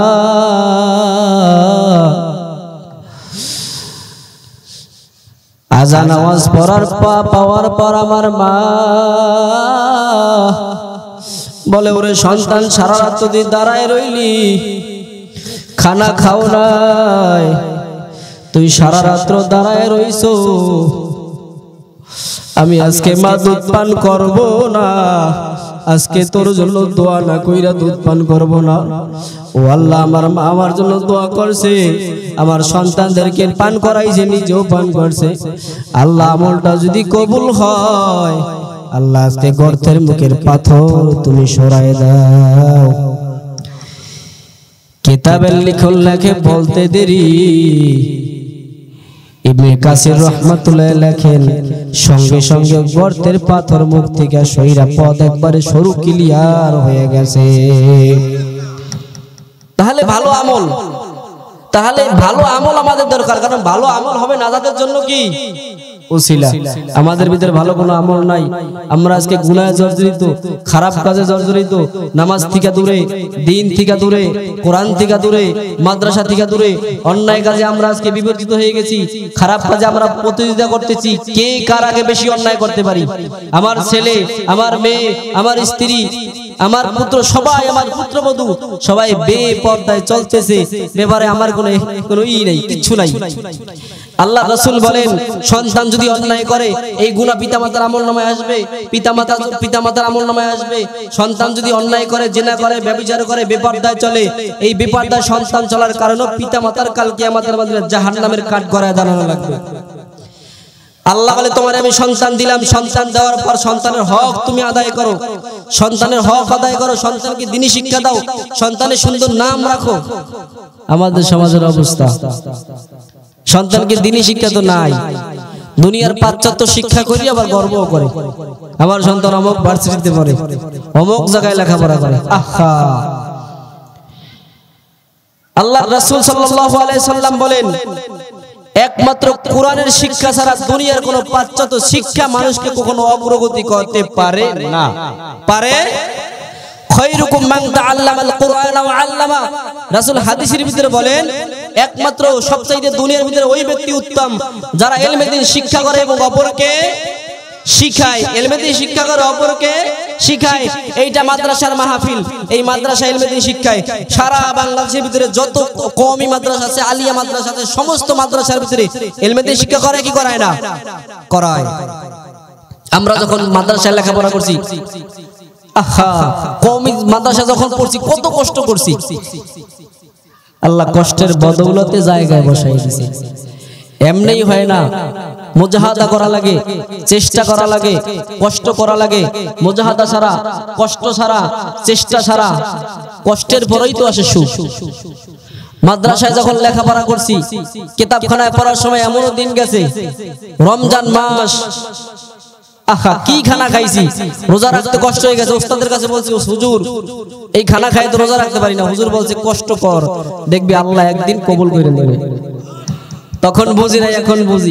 আযান আওয়াজ পড়ার পাওয়ার পর আমার মা বলে, ওরে সন্তান সারা রাত তুই দাঁড়ায় রইলি, খানা খাও নাই, তুই সারা রাত্র দাঁড়ায় রইছো, আমি আজকে মা দুধ পান করব না, আজকে তোর জন্য দোয়া না কইরা দুধ পান করব না। ও আল্লাহ, আমার মা আমার জন্য দোয়া করছে, আমার সন্তানদেরকে পান করাইছে, নিজেও পান করছে। আল্লাহ আমলটা যদি কবুল হয়, আল্লাহ আজকে গর্তের মুখের পাথর তুমি সরায় দাও। কিতাবের লিখন লেখে বলতে দেরি, ইবনে কাসির রাহমাতুল্লাহ লেখেন, সঙ্গে সঙ্গে গর্তের পাথর মুখ থেকে সইরা পথ একবারে সরু ক্লিয়ার হয়ে গেছে। তাহলে ভালো আমল, তাহলে ভালো আমল আমাদের দরকার, কারণ ভালো আমল হবে নাজাতের জন্য কি ওসিলা। আমাদের ভিতরে ভালো কোনো আমল নাই, আমরা আজকে গুনাহে জর্জরিত, খারাপ কাজে জর্জরিত, নামাজ থেকে দূরে, দিন থেকে দূরে, কোরআন থেকে দূরে, মাদ্রাসা থেকে দূরে, অন্যায় কাজে আমরা আজকে বিবর্জিত হয়ে গেছি, খারাপ কাজে আমরা প্রতিযোগিতা করতেছি, কে কার আগে বেশি অন্যায় করতে পারি। আমার ছেলে, আমার মেয়ে, আমার স্ত্রী, আমার পুত্র, সবাই আমার পুত্রবধূ সবাই বেপরদায় চলতেছে, ব্যাপারে আমার কোনো কোনো ই নেই, কিচ্ছু নাই। আল্লাহ রাসূল বলেন, সন্তান যদি অন্যায় করে এই গুনাহ পিতামাতার আমলনামায় আসবে, পিতামাতা পিতামাতার আমলনামায় আসবে। সন্তান যদি অন্যায় করে, জিনা করে, ব্যভিচার করে, বেপরদায় চলে, এই বেপরদায় সন্তান চলার কারণে পিতামাতার কাল কিয়ামতের মাঠে জাহান্নামের কাঠ গড়ায় দাঁড়ানো লাগবে। আল্লাহ বলে, তোমার আমি সন্তান দিলাম, সন্তান দেওয়ার পর সন্তানের হক তুমি আদায় করো, সন্তানের হক আদায় করো, সন্তানকে দ্বীনি শিক্ষা দাও, সন্তানের সুন্দর নাম রাখো। আমাদের সমাজের অবস্থা, সন্তানকে দ্বীনি শিক্ষা তো নাই, দুনিয়ার পাশ্চাত্য শিক্ষা করি, আবার গর্বও করে আমার সন্তান অমুক ভার্সিটিতে পড়ে, অমুক জায়গায় লেখাপড়া করে। আহা, আল্লাহ রাসূল সাল্লাল্লাহু আলাইহি সাল্লাম বলেন, একমাত্র কোরআনের শিক্ষা ছাড়া দুনিয়ার কোন পাশ্চাত্য শিক্ষা মানুষকে কখনো অগ্রগতি করতে পারে না। পারে? খায়রুকুম মান তাআল্লামাল কুরআনা ওয়া আল্লামা। রাসূল হাদিসের ভিতরে বলেন, একমাত্র সবচেয়ে দুনিয়ার ভিতরে ওই ব্যক্তি উত্তম যারা ইলমে দ্বীন শিক্ষা করে এবং অপরকে শিখায়। ইলমে দ্বীন শিক্ষা করে, অপরকে শিখায়। এইটা মাদ্রাসার মাহফিল, এই মাদ্রাসা ইলমে দ্বীন শিক্ষায়। সারা বাংলাদেশের ভিতরে যত কওমি মাদ্রাসা আছে, আলিয়া মাদ্রাসা আছে, সমস্ত মাদ্রাসার ভিতরে ইলমে দ্বীন শিক্ষা করে কি করায় না? করায়। আমরা যখন মাদ্রাসায় লেখাপড়া করছি, আহা, কওমি মাদ্রাসা যখন পড়ছি কত কষ্ট করছি, আল্লাহ কষ্টের বদৌলতে জায়গায় বসাই দিয়েছে। এমনিই হয় না, মুজাহাদা করা লাগে, চেষ্টা করা লাগে, কষ্ট করা লাগে। মুজাহাদা ছাড়া, কষ্ট ছাড়া, চেষ্টা ছাড়া, কষ্টের পরেই তো আসে সুখ। মাদ্রাসায় যখন লেখাপড়া করছি, কিতাবখানায় পড়ার সময় এমনও দিন গেছে, রমজান মাস, আহা কি খানা খাইছি, রোজা রাখতে কষ্ট হয়ে গেছে। ওস্তাদের কাছে বলছি, হুজুর এই খানা খাই তো রোজা রাখতে পারি না। হুজুর বলছে, কষ্ট কর, দেখবি আল্লাহ একদিন কবুল করে নেবে। তখন বুঝি না, এখন বুঝি।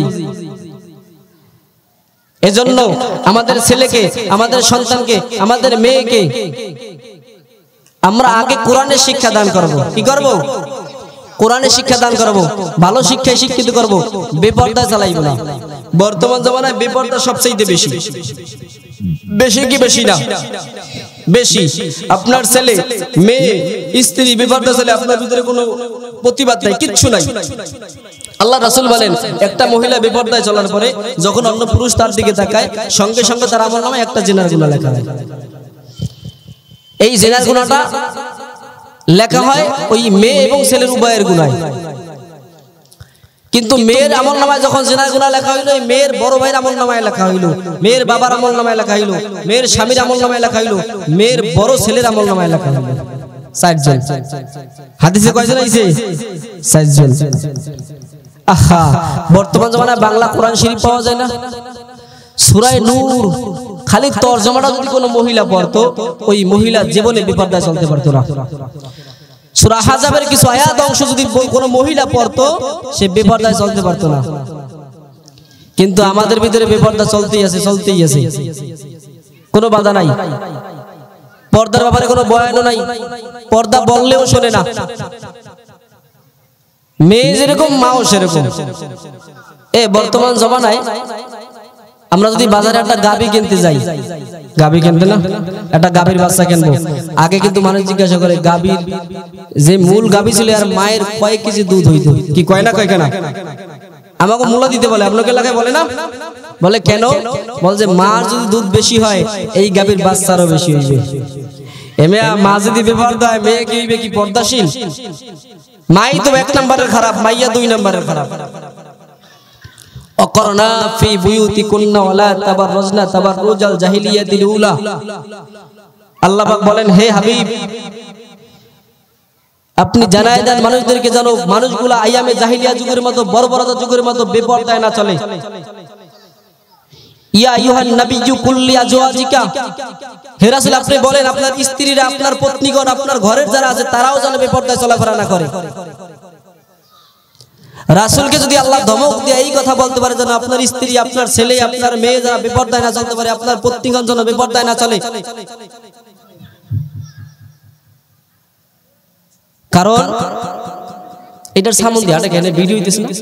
এজন্য আমাদের ছেলেকে, আমাদের সন্তানকে, আমাদের মেয়েকে আমরা আগে কোরআনের শিক্ষা দান করব। কি করব? কোরআনের শিক্ষা দান করব, ভালো শিক্ষায় শিক্ষিত করব, বেপরদায় চালাইব না। বর্তমান জমানায় বেপরদা সবচেয়ে বেশি। বেশি কি বেশি না? বেশি। আপনার ছেলে, মেয়ে, স্ত্রী বেপরদা চলে, আপনার ভিতরে কোনো প্রতিবাদ নাই, কিচ্ছু নাই। আল্লাহ রাসূল বলেন, একটা মহিলা বেপরদায় চলার পরে যখন অন্য পুরুষ তার দিকে তাকায়, সঙ্গে সঙ্গে তার আমলনামায় একটা জিনার গুনাহ লেখা হয়। এই জিনার গুনাহটা লেখা হয় ওই মেয়ে এবং ছেলের উভয়ের গুনাহ। কিন্তু মেয়ের আমলনামায় যখন জিনার গুনাহ লেখা হইল, মেয়ের বড় ভাইয়ের আমলনামায় লেখা হইল, মেয়ের বাবার আমলনামায় লেখা হইল, মেয়ের স্বামীর আমলনামায় লেখা হইল, মেয়ের বড় ছেলের আমলনামায় লেখা হইল। চারজন। হাদিসে কয়জন আইছে? চারজন। আহা, বর্তমান জমানায় বাংলা কোরআন শরীফ পাওয়া যায় না। সূরা নূর খালি তরজমাটা যদি কোনো মহিলা পড়তো, ওই মহিলা জীবনে বিপর্যয় চলতে পারতো না। সূরা হাজাবের কিছু আয়াত অংশ যদি কোনো মহিলা পড়তো, সে বিপর্যয় চলতে পারতো না। কিন্তু আমাদের ভিতরে বিপর্যয় চলতেই আছে, চলতেই আছে, কোনো বাধা নাই। পর্দার ব্যাপারে কোনো বয়ানও নাই, পর্দা বললেও শোনে না। মেয়ে যেরকম, মাও সেরকম। এ বর্তমান জমানায় আমরা যদি বাজারে একটা গাভী কিনতে যাই, গাভী কিনতে না, একটা গাভীর বাচ্চা কিনবো, আগে কিন্তু মানুষ জিজ্ঞাসা করে গাভীর যে মূল গাভী ছিল আর মায়ের কয়েক কেজি দুধ হইতো, কি কয় না, কয় কেনা আমাকে মূল্য দিতে বলে। আপনাকে এলাকায় বলে না? বলে কেন? বলে যে মার যদি দুধ বেশি হয়, এই গাভীর বাচ্চারও বেশি হইবে। এমে মা যদি ব্যবহার দেয়, মেয়ে কি হইবে কি পর্দাশীল? মাই তো এক নম্বরের খারাপ, মাইয়া দুই নম্বরের খারাপ। অকরনা ফি বুয়ুতিকুন্না ওয়ালা তাবাররুজনা তাবাররুজাল জাহিলিয়াতিল উলা। আল্লাহ পাক বলেন, হে হাবিব, আপনি জানায় দেন মানুষদেরকে, জানো মানুষগুলা আইয়ামে জাহিলিয়া যুগের মতো, বর্বরতা যুগের মতো বেপরদায় না চলে। ইয়া আইয়ুহান নাবিয়্যু কুল্লি আজওয়াজিকা, হে রাসূল আপনি বলেন আপনার স্ত্রীরা, আপনার পত্নীগণ, আপনার ঘরের যারা আছে তারাও যেন বেপরদায় চলাফেরা না করে। রাসূলকে যদি আল্লাহ ধমক দিয়ে এই কথা বলতে পারে যেন আপনার স্ত্রী, আপনার ছেলে, আপনার মেয়ে যারা বিপর্যয় না চলতে পারে, আপনার পত্নীগণ যেন বিপর্যয় না চলে, কারণ এটার সামনে আটা কেন ভিডিও হইতেছে না,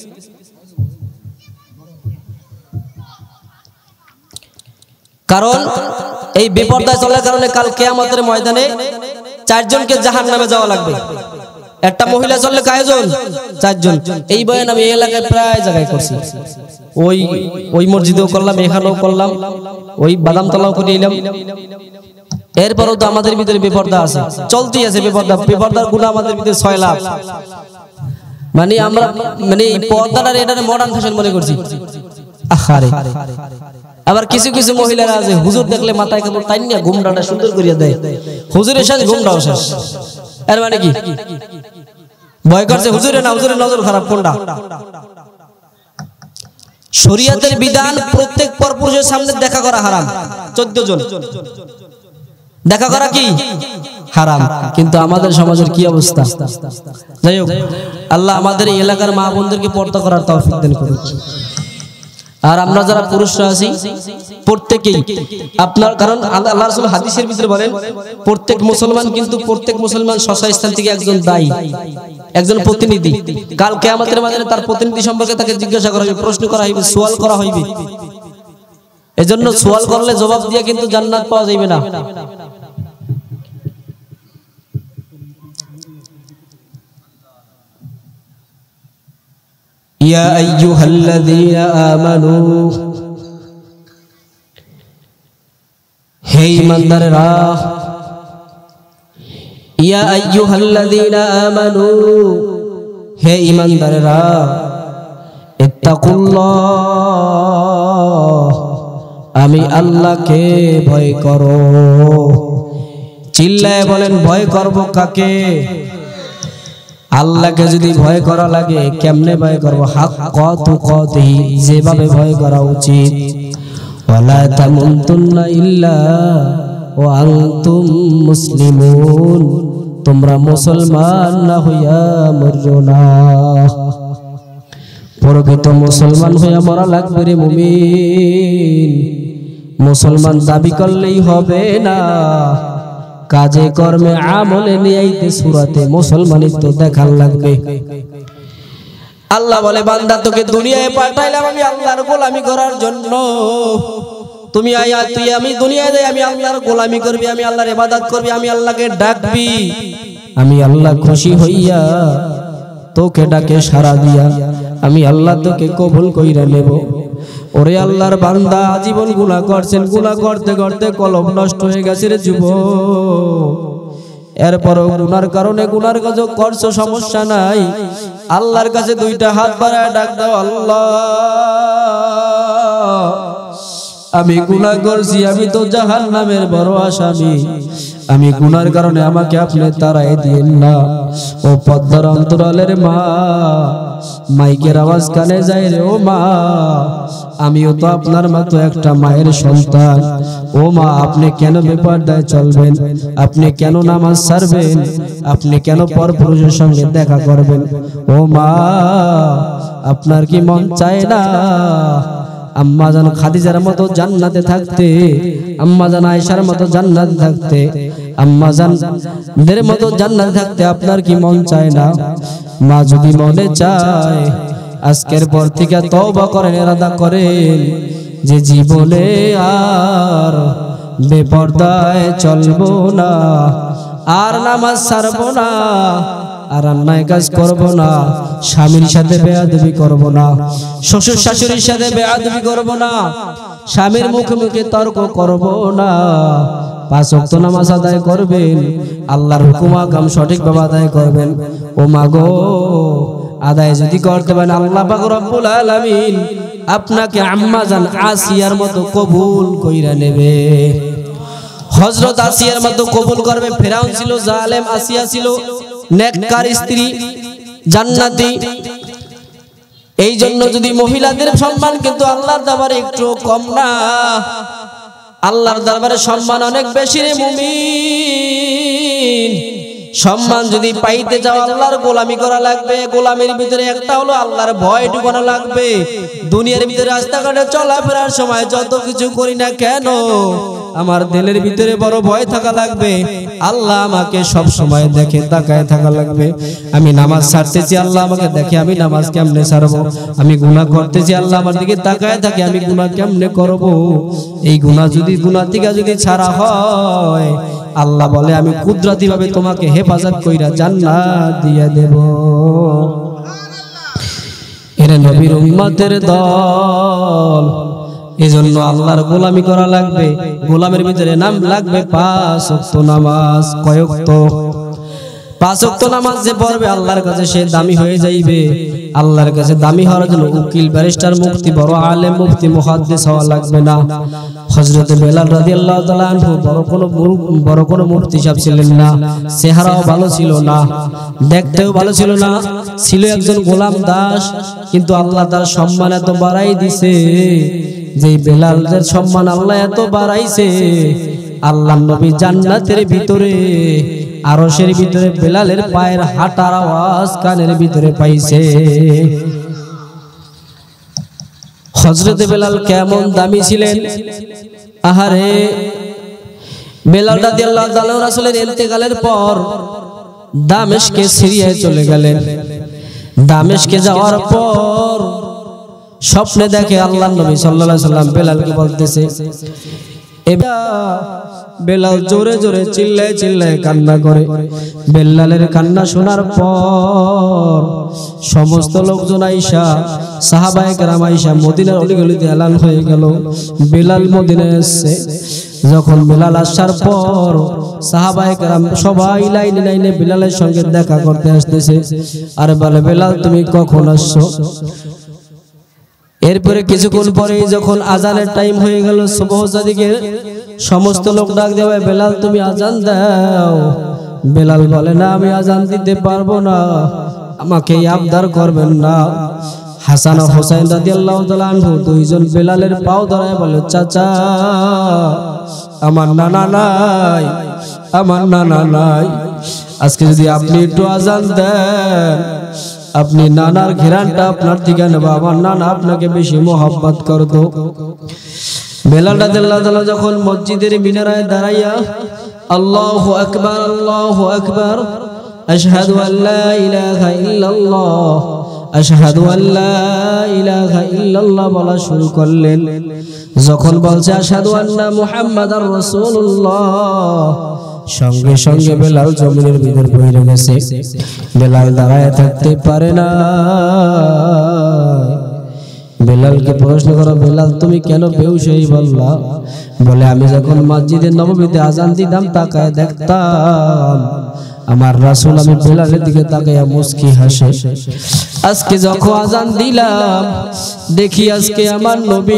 কারণ এই বিপর্যয় চলার কারণে কাল কিয়ামতের ময়দানে চারজনকে জাহান্নামে যাওয়া লাগবে। একটা মহিলা চললে কয়জন? চারজন। এই বয়ান আমি এলাকায় প্রায় জায়গায় করছি, ওই ওই মসজিদেও করলাম, এখানেও করলাম, ওই বাদামতলাও করে এলাম। এরপরও তো আমাদের ভিতরে বিপর্যয় আছে, চলতেই আছে বিপর্যয়। বিপর্যয়ের গুণা আমাদের ভিতরে ছয় লাখ। মানে আমরা মানে এই পর্দাটার এটা মডার্ন ফ্যাশন মনে করছি। আহারে, আবার কিছু কিছু মহিলারা আছে হুজুর দেখলে মাথায় কাপড় টাইনিয়া ঘুমটাটা সুন্দর করিয়া দেয়, হুজুরের শেষ ঘুমটাও শেষ। এর মানে কি? ভয় করছে হুজুরে না হুজুরের নজর খারাপ কোনটা? শরীয়তের বিধান প্রত্যেক পরপুরুষের সামনে দেখা করা হারাম। চোদ্দ জন দেখা করা কি হারাম, কিন্তু আমাদের সমাজের কি অবস্থা? যাই হোক, আল্লাহ আমাদের এই এলাকার মা বোনদেরকে পর্দা করার তৌফিক দান করুন। আর আমরা যারা পুরুষরা আছি প্রত্যেকেই আপনার, কারণ আল্লাহ রাসূল হাদিসের ভিতরে বলেন প্রত্যেক মুসলমান কিন্তু প্রত্যেক মুসলমান স্বস্থান থেকে একজন দায়ী, একজন প্রতিনিধি। কাল কিয়ামতের ময়দানে তার প্রতিনিধি সম্পর্কে তাকে জিজ্ঞাসা করা হবে, প্রশ্ন করা হবে, সওয়াল করা হইবে। এজন্য সওয়াল করলে জবাব দিয়ে কিন্তু জান্নাত পাওয়া যাবে না। ইয়া আইয়ুহাল্লাযীনা আমানু, হে ঈমানদাররা, ইয়া আইয়ুহাল্লাযীনা আমানু, হে ঈমানদাররা, ইত্তাকুল্লাহ, আমি আল্লাহকে ভয় করো। চিল্লায় বলেন ভয় করব কাকে? আল্লাহকে যদি ভয় করা লাগে কেমনে ভয় করব? হাক্কা তুকাতিহি, যেভাবে ভয় করা উচিত। ওয়ালা তামুতুন্না ইল্লা ওয়া আনতুম মুসলিমুন, তোমরা মুসলমান না হইয়া মরো না। প্রকৃত মুসলমান হইয়া মরা লাগবে রে মুমিন। মুসলমান দাবি করলেই হবে না, কাজে কর্মে আমলে নিয়াইতে সুরাতে মুসলমানিত্ব দেখার লাগবে। আল্লাহ বলে বান্দা তোকে দুনিয়ায় পাঠাইলাম আমি আল্লাহর গোলামি করার জন্য। তুমি আয়া তুই আমি দুনিয়ায় যাই, আমি আল্লাহর গোলামি করবি, আমি আল্লাহর ইবাদত করবি, আমি আল্লাহকে ডাকবি। আমি আল্লাহ খুশি হইয়া তোকে ডাকে সাড়া দিয়া আমি আল্লাহ তোকে কবুল কইরা নেব। ওরে আল্লাহর বান্দা, আজীবন গুনাহ করছেন, গুনাহ করতে করতে কলম নষ্ট হয়ে গেছে রে যুবক। এরপরও গুনার কারণে গুনার কাজ করছো, সমস্যা নাই, আল্লাহর কাছে দুইটা হাত বাড়ায় ডাক দাও, আল্লাহ আমি গুনাহ করছি, আমি তো জাহান্নামের বড় আসামি, আমি গুনার কারণে আমাকে আপনি তাড়াই দিয়েন না। ও পদ্মার অন্তরালের মা, মাইকের আওয়াজ কানে যায় রে ও মা, আমিও তো আপনার মতো একটা মায়ের সন্তান। ও মা, আপনি কেন বেপরদায় চলবেন? আপনি কেন নামাজ ছাড়বেন? আপনি কেন পরপুরুষের সঙ্গে দেখা করবেন? ও মা, আপনার কি মন চায় না আম্মা জান খাদিজার মতো জান্নাতে থাকতে, আম্মা জান আয়েশার মতো জান্নাতে থাকতে, আম্মা জানদের মতো জান্নাতে থাকতে? আপনার কি মন চায় না? মা যদি মনে চায় আজকের পর থেকে তওবা করেন, ইরাদা করেন যে জীবনে আর বেপরদায় চলবো না, আর নামাজ ছাড়বো না, আর অন্যায় কাজ করবো না, স্বামীর সাথে বেয়াদবি করবো না, শ্বশুর শাশুড়ির সাথে বেয়াদবি করবো না, স্বামীর মুখে মুখে তর্ক করবো না, পাঁচ ওয়াক্ত নামাজ আদায় করবেন, আল্লাহর হুকুম আহকাম সঠিকভাবে আদায় করবেন। ও মা গো, আদায় যদি করতে পারেন আল্লাহ পাক রব্বুল আলামিন আপনাকে আম্মা জান আসিয়ার মতো কবুল কইরা নেবে। হযরত আসিয়ার মতো কবুল করবে। ফেরাউন ছিল জালেম, আসিয়া ছিল নেককার স্ত্রী, জান্নাতি। এই জন্য যদি মহিলাদের সম্মান কিন্তু আল্লাহর দরবারে একটু কম না, আল্লাহর দরবারে সম্মান অনেক বেশি রে মুমিন। সম্মান যদি পাইতে চাও আল্লাহর গোলামি করা লাগবে। গোলামের ভিতরে একটা হলো আল্লাহর ভয় ঢুকানো লাগবে। দুনিয়ার ভিতরে রাস্তাঘাটে চলাফেরার সময় যত কিছু করি না কেন আমার দিলের ভিতরে বড় ভয় থাকা লাগবে। আল্লাহ আমাকে সব সময় দেখে, তাকায় থাকা লাগবে। আমি নামাজ ছাড়তেছি, আল্লাহ আমাকে দেখে আমি নামাজ কেমনে ছাড়বো। আমি গুনাহ করতেছি, আল্লাহ আমার দিকে তাকায় থাকে আমি গুনাহ কেমনে করব। এই গুনাহ যদি গুনাহ থেকে যদি ছাড়া হয় আল্লাহ বলে আমি কুদরতি ভাবে তোমাকে হেফাজত কইরা জান্নাত দিয়ে দেব। এরা নবীর উম্মতের দল, এজন্য আল্লাহর গোলামি করা লাগবে। গোলামের ভিতরে নাম লাগবে পাঁচ ওয়াক্ত নামাজ। কয় ওয়াক্ত? পাঁচ ওয়াক্ত নামাজ যে পড়বে আল্লাহর কাছে সে দামি হয়ে যাইবে। আল্লাহর কাছে দামি হওয়ার জন্য উকিল, ব্যারিস্টার, মুফতি, বড় আলেম, মুফতি, মুহাদ্দিস হওয়া লাগবে না। হযরত বেলাল রাদিয়াল্লাহু তাআলা আনহু বড় কোনো বড় কোনো মুফতি সাহেব ছিলেন না। চেহারাও ভালো ছিল না, দেখতেও ভালো ছিল না, ছিল একজন গোলাম দাস। কিন্তু আল্লাহ তার সম্মান এত বাড়াই দিছে যে বেলালের সম্মান আল্লাহ এত বাড়াইছে, আল্লাহ নবী জান্নাতের ভিতরে আরশের ভিতরে বেলালের পায়ের হাঁটার আওয়াজ কানের ভিতরে পাইছে। হযরত বেলাল কেমন দামি ছিলেন! আহারে, বেলাল রাদিয়াল্লাহু তাআলা রাসূলের ইন্তেকালের পর দামেস্কে সিরিয়ায় চলে গেলেন। দামেস্কে যাওয়ার পর স্বপ্নে দেখে আল্লাহর নবী সাল্লাল্লাহু আলাইহি সাল্লাম বেলালকে বলতেছে, বেলাল জোরে জোরে চিল্লায় চিল্লায় কান্না করে। বেলালের কান্না শোনার পর সমস্ত লোকজন আইসা, সাহাবায়ে কেরাম আইসা মদিনার অলিগলিতে এলান হয়ে গেল বেলাল মদিনায় আসছে। যখন বেলাল আসার পর সাহাবায়ে কেরাম সবাই লাইনে লাইনে বেলালের সঙ্গে দেখা করতে আসতেছে। আর বলে, বেলাল তুমি কখন আসছো? এরপরে কিছুক্ষণ পরে যখন আজানের টাইম হয়ে গেল সুবহ সাদিকের, সমস্ত লোক ডাক দেওয়া, বেলাল তুমি আজান দাও। বেলাল বলে, না আমি আজান দিতে পারবো না, আমাকে আবদার করবেন না। হাসান ও হোসেন রাদিয়াল্লাহু তাআলা আনহু দুইজন বেলালের পাও ধরে বলে, চাচা আমার নানা নাই, আমার নানা নাই, আজকে যদি আপনি একটু আজান দেন আপনি নানার ঘেরানটা আপনার থেকে নেব, আমার নানা আপনাকে বেশি মোহাব্বত করতো। বেলাল রাদিয়াল্লাহু তাআলা যখন মসজিদের মিনারায় দাঁড়াইয়া আল্লাহু আকবার আল্লাহু আকবার আশহাদু আল্লা ইলাহা ইল্লাল্লাহ আশহাদু আল্লা ইলাহা ইল্লাল্লাহ বলা শুরু করলেন, যখন বলছে আশহাদু আন্না মুহাম্মাদার রাসূলুল্লাহ, সঙ্গে সঙ্গে বেলাল জমিনের ভিতর পড়ে গেছে। বেলাল দাঁড়ায় থাকতে পারে না। বেলালকে প্রশ্ন করা, বেলাল তুমি কেন বেহুশ হয়ে বললা? বলে, আমি যখন মসজিদে নববীতে আজান দিতাম তাকায় দেখতাম আমার রাসূল, আমি বেলালের দিকে তাকায়া মুস্কি হাসে। আজকে যখন আজান দিলাম দেখি আজকে আমার নবী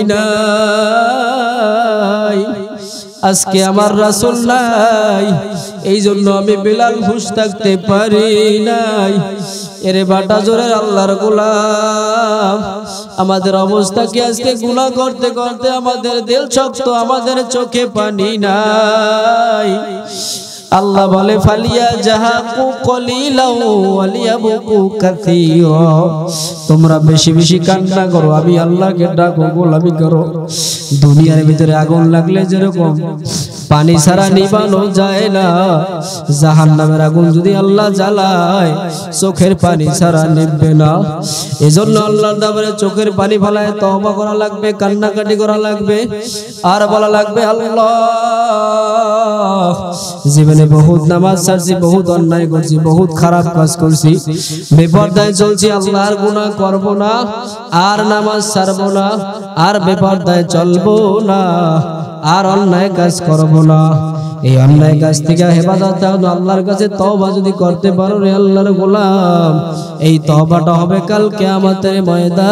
নাই, আজকে আমার রাসূল নাই, এই জন্য আমি বেলাল হুশ থাকতে পারি নাই। এরে বাটা জোরে আল্লাহর গোলাম, আমাদের অবস্থা কি আজকে গুনাহ করতে করতে আমাদের দিল শক্ত, আমাদের চোখে পানি নাই। আল্লাহ বলে, ফালিয়া জাহাকু কলিলাও ওয়ালিয়াবকু কাসীরা, তোমরা বেশি বেশি কান্না করো, আমি আল্লাহকে ডাকো, গোলামি করো। দুনিয়ার ভিতরে আগুন লাগলে যেরকম পানি ছাড়া নিভানো যায় না, জাহান্নামের আগুন যদি আল্লাহ জ্বালায় চোখের পানি ছাড়া নিভবে না। এজন্য আল্লাহর দরবারে চোখের পানি ফেলায় তওবা করা লাগবে, কান্নাকাটি করা লাগবে, আর বলা লাগবে, আল্লাহ জীবনে বহুত নামাজ ছাড়ছি, বহুত অন্যায় করছি, বহুত খারাপ কাজ করছি, বেপরদায় চলছি, আল্লাহর গুনাহ করব না, আর নামাজ ছাড়বো না, আর বেপরদায় চলবো না, আর অন্যায় কাজ করব না। এই অন্যায় কাজ থেকে হেফাজত আল্লাহর কাছে তওবা যদি করতে পারো রে আল্লাহর গোলাম, এই তওবাটা হবে কাল কিয়ামতের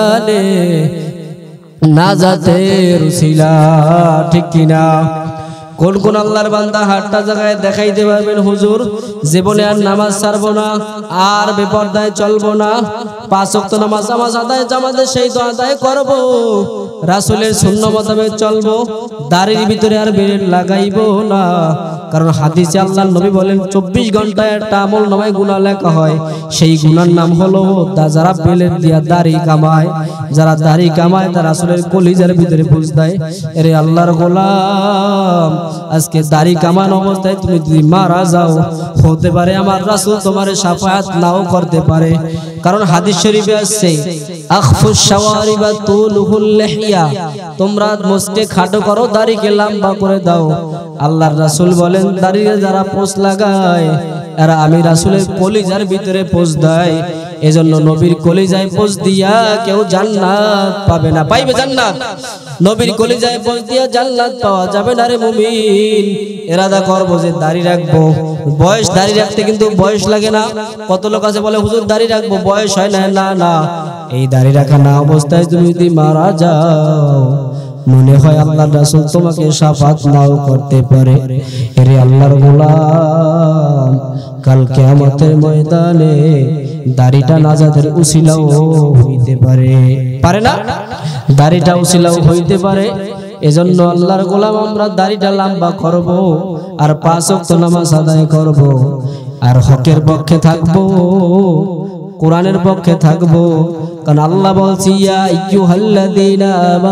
ময়দানে নাজাতের উসিলা। ঠিক কিনা? কোন কোন আল্লাহর বান্দা হাতটা জায়গায় দেখাইতে পারবেন হুজুর জীবনে আর নামাজ ছাড়বো না, আর বেপরদায় চলবো না, পাঁচ ওয়াক্ত নামাজ নামাজ আদায় জামাতে সেই তো আদায় করব, রাসূলের সুন্নাহ মোতাবেক চলবো, দাড়ির ভিতরে আর বেরেট লাগাইবো না। কারণ হাদিসে আল্লাহর নবী বলেন চব্বিশ ঘন্টায় একটা আমল নামায় গুনাহ লেখা হয়, সেই গুনার নাম হলো যারা বেলেট দিয়া দাড়ি কামায়, যারা দাড়ি কামায় তারা রাসূলের কলিজার ভিতরে পুজ দেয়। এরে আল্লাহর গোলাম, আজকে দাড়ি কামানো অবস্থায় তুমি যদি মারা যাও, হতে পারে আমার রাসূল তোমার শাফায়াত নাও করতে পারে। কারণ হাদিস শরীফে আছে আখফুশ শাওয়ারিবা তুলুহুল লিহইয়া, তোমরা মুস্কে খাটো করো, দাড়িকে লম্বা করে দাও। আল্লাহর রাসূল বলেন দাড়িতে যারা পোজ লাগায় এরা আমি রাসূলের কলিজার ভিতরে পোজ দেয়। এজন্য নবীর কলিজায় পোজ দিয়া কেউ জান্নাত পাবে না। পাইবে জান্নাত? নবীর কলিজায় পোজ দিয়া জান্নাত পাওয়া যাবে না রে মুমিন। ইরাদা করব যে দাড়ি রাখবো। বয়স দাড়ি রাখতে কিন্তু বয়স লাগে না। কত লোক আছে বলে হুজুর দাড়ি রাখবো, বয়স হয় না। না না, এই দাড়ি রাখা না অবস্থায় তুমি যদি মারা যাও, মনে হয় আল্লাহর রাসূল তোমাকে শাফাত নাও করতে পারে। এরে আল্লাহর গোলাম, কাল কিয়ামতের ময়দানে দাড়িটা নাজাতের উসিলাও হইতে পারে। পারে না? দাড়িটা উসিলাও হইতে পারে। এজন্য আল্লাহর গোলাম আমরা দাড়িটা লম্বা করব, আর পাঁচ ওয়াক্ত নামাজ আদায় করব, আর হকের পক্ষে থাকব, কোরআনের পক্ষে থাকব। কারণ আল্লাহ বলছে ইয়া আইয়ুহাল্লাযীনা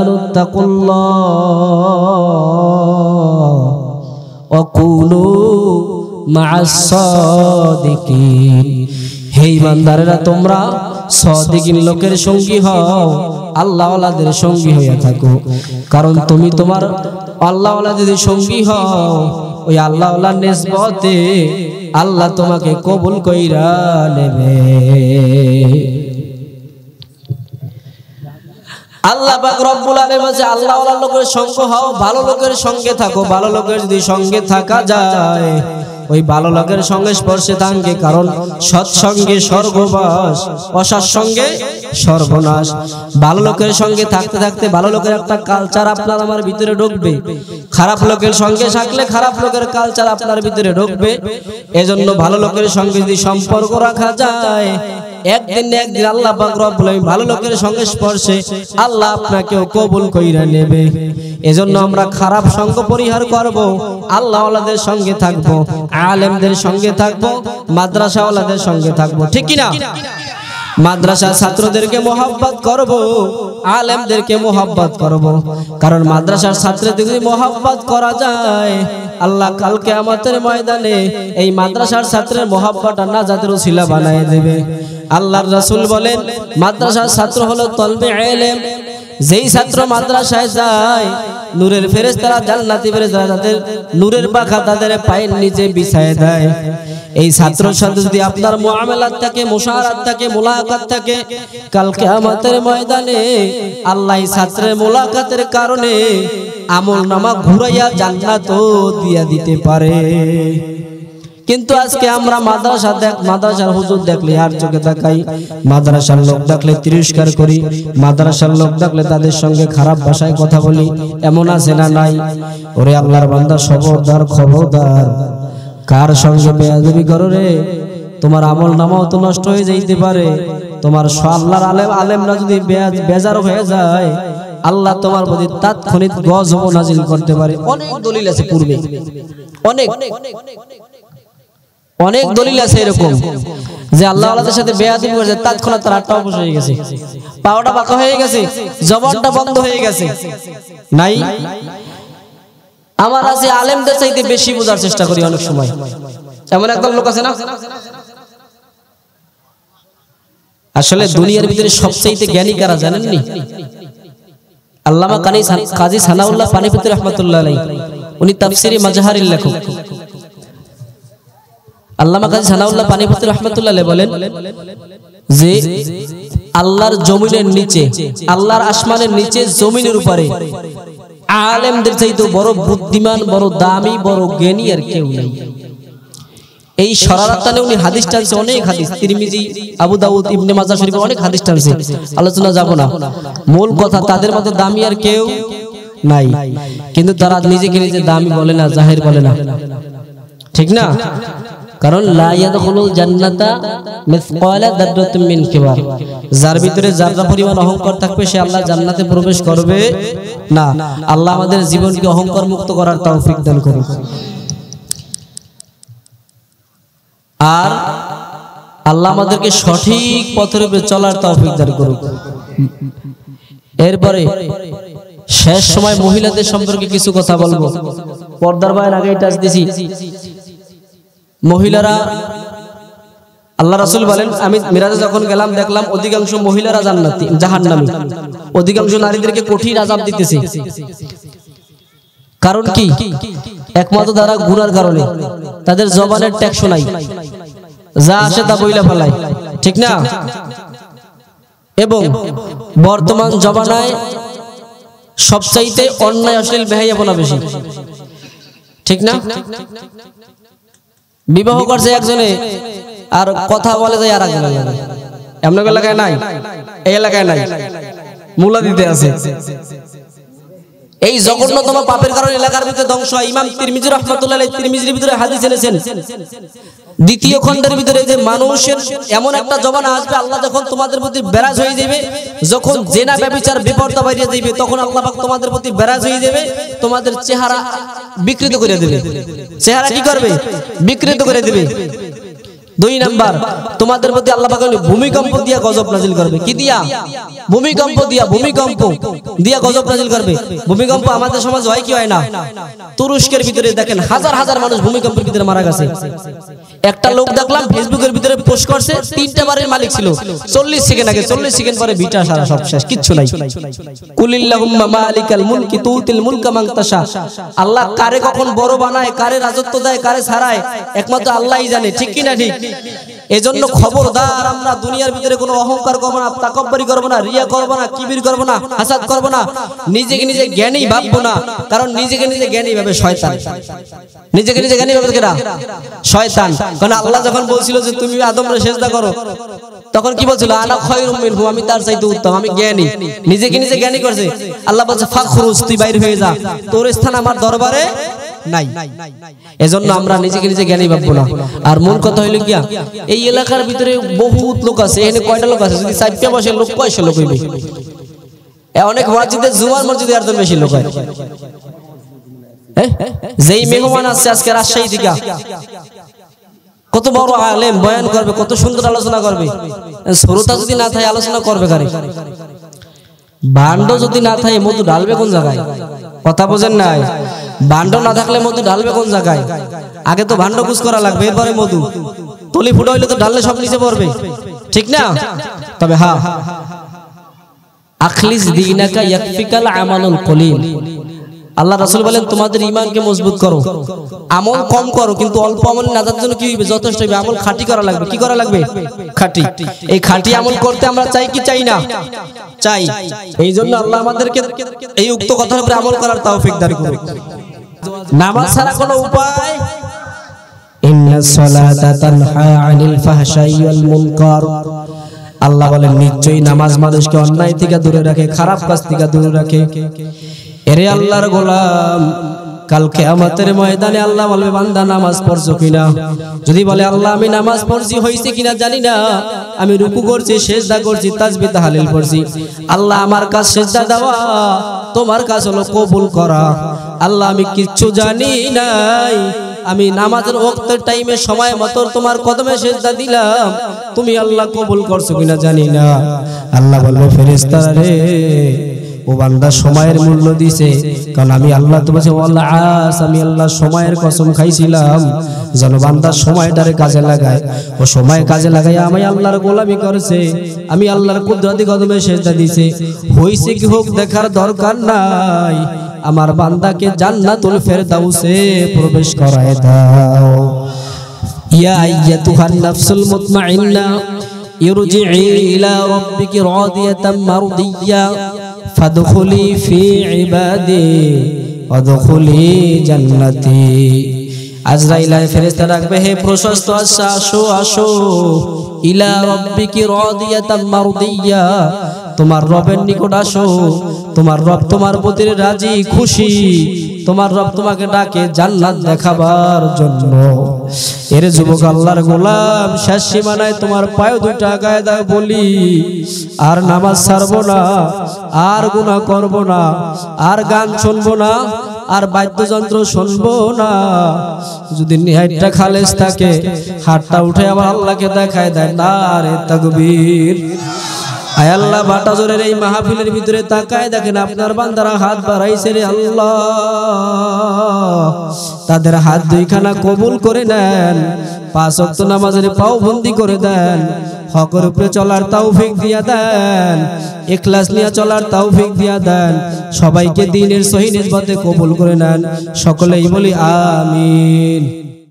আমানুত্তাকুল্লাহ ওয়া কুনু মা'আস সাদিকিন। হে ইমানদারেরা, তোমরা সাদিকিন লোকের সঙ্গী হও, আল্লাহওয়ালাদের সঙ্গী হইয়া থাকো। কারণ তুমি তোমার আল্লাহওয়ালাদের সঙ্গী হও, ওই আল্লাহওয়ালার নিসবতে আল্লাহ তোমাকে কবুল কইরা নেবে। আল্লাহ পাক রব্বুল আলামিন বলেছে আল্লাহওয়ালা লোকের সঙ্গ হও, ভালো লোকের সঙ্গে থাকো। ভালো লোকের যদি সঙ্গে থাকা যায়, ওই ভালো লোকের সঙ্গে স্পর্শে থাকবে। কারণ সৎসঙ্গে স্বর্গবাস, অসৎ সঙ্গে সর্বনাশ। ভালো লোকের সঙ্গে থাকতে থাকতে ভালো লোকের একটা কালচার আপনার আমার ভিতরে ঢুকবে, খারাপ লোকের সঙ্গে থাকলে খারাপ লোকের কালচার আপনার ভিতরে ঢুকবে। এজন্য ভালো লোকের সঙ্গে যদি সম্পর্ক রাখা যায়, একদিন না একদিন আল্লাহ পাক রব্বুল আলামিন ভালো লোকের সঙ্গে স্পর্শে আল্লাহ আপনাকেও কবুল কইরা নেবে। এজন্য আমরা খারাপ সঙ্গ পরিহার করব, আল্লাহওয়ালাদের সঙ্গে থাকব, আলেমদের সঙ্গে থাকব, মাদ্রাসাওয়ালাদের সঙ্গে থাকব। ঠিক কি না? মাদ্রাসা ছাত্রদেরকে মোহাব্বত করব, আলেমদেরকে মোহাব্বত করব। কারণ মাদ্রাসার ছাত্রদের যদি মোহাব্বত করা যায়, আল্লাহ কাল কিয়ামতের ময়দানে এই মাদ্রাসার ছাত্রের মোহাব্বতটা নাজাতের উসিলা বানায় দেবে। আল্লাহর রাসূল বলেন মাদ্রাসার ছাত্র হলো তলবে ইলম। যেই ছাত্র মাদ্রাসায় যায়, নূরের ফেরেশতারা জান্নাতি ফেরেশতারা তাদের নূরের পাখা তাদের পায়ের নিচে বিছায় দেয়। এই ছাত্রের সাথে যদি আপনার মুআমালাত থাকে, মুশারাত থাকে, মুলাকাত থাকে, কাল কিয়ামতের ময়দানে আল্লাহ এই ছাত্রের মুলাকাতের কারণে আমলনামা ঘুরাইয়া জান্নাতও দিয়া দিতে পারে। কিন্তু আজকে আমরা মাদ্রাসা দেখ মাদ্রাসার হুজুর দেখলে আর চোখে তাকাই, মাদ্রাসার লোক দেখলে তিরস্কার করি, মাদ্রাসার লোক দেখলে তাদের সঙ্গে খারাপ ভাষায় কথা বলি। এমন আছে না নাই? ওরে আল্লাহর বান্দা, খবরদার খবরদার, কার সঙ্গে বেয়াদবি করো রে, তোমার আমল নামাও তো নষ্ট হয়ে যাইতে পারে। তোমার আল্লাহর আলেম আলেমরা যদি বেজার হয়ে যায়, আল্লাহ তোমার প্রতি তাৎক্ষণিক গজব নাজিল করতে পারে। অনেক দলিল আছে পূর্বে, অনেক অনেক দলিল আছে এরকম যে আল্লাহ আল্লাহর সাথে বেয়াদবি করেছে, তাৎক্ষণিক তার হাতটা অবশ হয়ে গেছে, পাওয়াটা বাঁকা হয়ে গেছে, জবানটা বন্ধ হয়ে গেছে। নাই? আমার আছে আলেমদের চাইতে বেশি বোঝার চেষ্টা করি অনেক সময়। এমন একদল লোক আছে না, আসলে দুনিয়ার ভিতরে সবচাইতে জ্ঞানী কারা জানেননি? আল্লামা কাজী সানাউল্লাহ পানিপতি রাহমাতুল্লাহ আলাইহি, উনি তাফসীরে মাজহারিল লেখক। আল্লামা কাজী সানাউল্লাহ পানিপতি রাহমাতুল্লাহ আলাইহি বলেন যে আল্লাহর জমিনের নিচে, আল্লাহর আসমানের নিচে, জমিনের উপরে আলেমদের চাইতে বড় বুদ্ধিমান, বড় দামি, বড় জ্ঞানী আর কেউ নেই। এই শরারাতানে উনি হাদিস টানছে, অনেক হাদিস, তিরমিজি, আবু দাউদ, ইবনে মাজাহ শরীফে অনেক হাদিস টানছে, আলোচনা যাব না। মূল কথা, তাদের মধ্যে দামি আর কেউ নাই, কিন্তু তারা নিজেকে নিজে দামি বলে না, জাহির বলে না, ঠিক না? কারণ লা ইয়াদখুলুল জান্নাতা মিসকালা দাররাতিন মিন কিবার, যার ভিতরে যারা পরিমাণ অহংকার থাকবে সে আল্লাহ জান্নাতে প্রবেশ করবে না। আল্লাহ আমাদের জীবনকে অহংকার মুক্ত করার তৌফিক দান করুন। আর আল্লাহ আমাদেরকে সঠিক পথের উপরে চলার তৌফিক দান করুন। এরপরে শেষ সময় মহিলাদের সম্পর্কে কিছু কথা বলবো। পর্দার বাইরে আগেই টাচ দিছি। মহিলারা, আল্লাহ রাসূল বলেন, আমি মিরাজে যখন গেলাম দেখলাম অধিকাংশ মহিলারা জান্নাতি জাহান্নামী, অধিকাংশ নারীদেরকে কঠিন আযাব দিতেছে। কারণ কি? একমাত্র তারা গুনার কারণে, তাদের জবানের ট্যাক্স নাই, যা আসে তা বইলা ফেলায়, ঠিক না? এবং বর্তমান জমানায় সবচাইতে অন্যায় অশ্লীল বেহায়াপনা বেশি, ঠিক না? বিবাহ করছে একজনে আর কথা বলে যায় আর একজনে, এমন এলাকায় নাই, এই এলাকায় নাই, মুলা দিতে আছে। এই জঘন্যতম পাপের কারণে এলাকার ভিতরে ধ্বংস হয়। ইমাম তিরমিজি রাহমাতুল্লাহ আলাইহি তিরমিজির ভিতরে হাদিস এনেছেন, দ্বিতীয় খণ্ডের ভিতরে, যে মানুষের এমন একটা জমানা আসবে আল্লাহ যখন তোমাদের প্রতি বেরাজ হয়ে যাবে, যখন জেনা ব্যভিচার বিপর্দা বাইরে যাবে, তখন আল্লাহ পাক তোমাদের প্রতি বেরাজ হয়ে যাবে, তোমাদের চেহারা বিকৃত করে দেবে। চেহারা কি করবে? বিকৃত করে দেবে। দুই নাম্বার, তোমাদের প্রতি আল্লাহ পাক ভূমিকম্প দিয়া গজব নাজিল করবে। কি দিয়া? ভূমিকম্প দিয়া, ভূমিকম্প দিয়া গজব নাজিল করবে। ভূমিকম্প আমাদের সমাজ হয় কি হয় না? তুরস্কের ভিতরে দেখেন হাজার হাজার মানুষ ভূমিকম্পের ভিতরে মারা গেছে। একটা লোক দেখলাম ফেসবুকের ভিতরে পোস্ট করছে, তিনটা বারের মালিক ছিল, চল্লিশ সেকেন্ড আগে, চল্লিশ সেকেন্ড পরে ভিটা সারা সব শেষ, কিচ্ছু নাই। কুলিল্লাহুম্মা মালিকাল মুলকি তুতিল মুলকা মান তাশা। আল্লাহ কারে কখন বড় বানায়, কারে রাজত্ব দেয়, কারে ছাড়ায়, একমাত্র আল্লাহই জানে, ঠিক কি না? ঠিক। এজন্য খবরদার, আমরা দুনিয়ার ভিতরে কোনো অহংকার করব না, তাকাব্বুরি করব না, রিয়া করব না, কিবির করব না, হাসাদ করব না, নিজেকে নিজে জ্ঞানী ভাববো না। কারণ নিজেকে নিজে জ্ঞানী ভাবে শয়তান, নিজেকে নিজে জ্ঞানী ভাবে কেডা? শয়তান। কারণ আল্লাহ যখন বলছিল যে তুমি আদমরে সিজদা করো, তখন কি বলছিল? আনা খায়রুম মিনহু, আমি তার চাইতে উত্তম, আমি জ্ঞানী। নিজেকে নিজে জ্ঞানী করছে। আল্লাহ বলছে ফাখরুজ, তুই বাইরে হয়ে যা, তোর স্থান আমার দরবারে নাই। এজন্য আমরা নিজেকে নিজে জ্ঞানী ভাববো না। আর মূল কথা হইল কি, এই এলাকার ভিতরে বহুত লোক আছে, এখানে কয়টা লোক আছে? যদি চাইপা বসে লোক কয়শো লোক হইবে। অনেক মসজিদে, জুমার মসজিদে একজন বেশি লোক হয়। যেই মেহমান আছে আজকে রাজশাহী থেকে, কত বড় আলেম, বয়ান করবে, কত সুন্দর আলোচনা করবে, শ্রোতা যদি না থাকে আলোচনা করবে কারে? ভান্ড যদি না থাকে মধু ঢালবে কোন জায়গায়? কথা বোঝেন নাই? ভান্ড না থাকলে মধু ঢালবে কোন জায়গায়? আগে তো ভান্ড কুচ করা লাগবে, এরপরে মধু। তলি ফুটা হইলে তো ঢাললে সব নিচে পড়বে, ঠিক না? তবে হ্যাঁ, আখলিস দীনাকা ইয়াকফিকাল আমালুল কলিল। আল্লাহ রাসূল বলেন তোমাদের ঈমানকে মজবুত করো, আমল কম করো, কিন্তু অল্প আমল নাজার জন্য কি হইবে? যথেষ্ট হইবে। আমল খাঁটি করা লাগবে। কি করা লাগবে? খাঁটি। এই খাঁটি আমল করতে আমরা চাই কি চাই না? চাই। এই জন্য আল্লাহ আমাদেরকে এই উক্ত কথার উপরে আমল করার তৌফিক দান করুন। নামাজ ছাড়া কোনো উপায়? ইন্নাস সালাতা তানহা আনিল ফাহশাই ওয়াল মুনকার। আল্লাহ বলেন নিশ্চয়ই নামাজ মানুষকে অন্যায় থেকে দূরে রাখে, খারাপ কাজ থেকে দূরে রাখে। এরে আল্লাহর গোলাম, কাল কিয়ামতের ময়দানে আল্লাহ বলবে বান্দা নামাজ পড়ছো কিনা? যদি বলে আল্লাহ আমি নামাজ পড়ছি, হইছে কিনা জানি না, আমি রুকু করছি, সিজদা করছি, তাসবিহ তাহলিল পড়ছি, আল্লাহ আমার কাজ সিজদা দেওয়া, তোমার কাজ হলো কবুল করা। আল্লাহ আমি কিচ্ছু জানি নাই, আমি নামাজের ওয়াক্তের টাইমে সময় মতো তোমার কদমে সিজদা দিলাম, তুমি আল্লাহ কবুল করছো কিনা জানি না। আল্লাহ বলবে ফেরেশতারা রে, ও বান্দা সময়ের মূল্য দিছে, কারণ আমি আল্লাহ তো বলছি ওয়াল্লাহ আস, আমি আল্লাহ সময়ের কসম খাইছিলাম যেন বান্দা সময়টারে কাজে লাগায়। ও সময় কাজে লাগাই আমি আল্লাহর গোলামি করেছে, আমি আল্লাহর কুদরতি কদমে সিজদা দিছে। হইছে কি হোক দেখার দরকার নাই, আমার বান্দাকে জান্নাতুল ফেরদাউসে প্রবেশ করায় দাও। ইয়া আইয়াতুহান নাফসুল মুতমাইন্না ইরজিই ইলা রাব্বিকি রাদিয়াতাম মারদিয়্যা ফাদখুলি ফি ইবাদি ওয়াদখুলি জান্নাতি। আজরাইল ফেরেশতা ডাকবে, হে প্রশস্ত আচ্ছা আসো আসো, ইলা রাব্বিকি রাদিয়াতাম মারদিয়া, তোমার রবের নিকট আসো, তোমার রব তোমার প্রতি রাজি খুশি, তোমার রব তোমাকে ডাকে জান্নাত দেখাবার জন্য। এর যুবক আল্লাহর গোলাম, শেষ সীমানায় তোমার পায়ে দুইটা গায়ে দাও বলি, আর নামাজ ছাড়বো না, আর গুনাহ করব না, আর গান শুনবো না, আর বাদ্যযন্ত্র শুনবো না। যদি নিহাইতটা খালেস থাকে, হাতটা উঠে আবার আল্লাহকে দেখায় দেয়, নারে তাকবীর। আয় আল্লাহ, বাটাজোরের এই মাহফিলের ভিতরে তাকায় দেখেন আপনার বান্দারা হাত বাড়াইছে রে আল্লাহ, তাদের হাত দুইখানা কবুল করে নেন, পাঁচ ওয়াক্ত নামাজের পাওবন্দি করে দেন, হকের উপরে চলার তৌফিক দিয়া দেন, ইখলাস নিয়ে চলার তৌফিক দিয়া দেন, সবাইকে দ্বীনের সহি নিসবতে কবুল করে নেন। সকলেই বলি আমিন।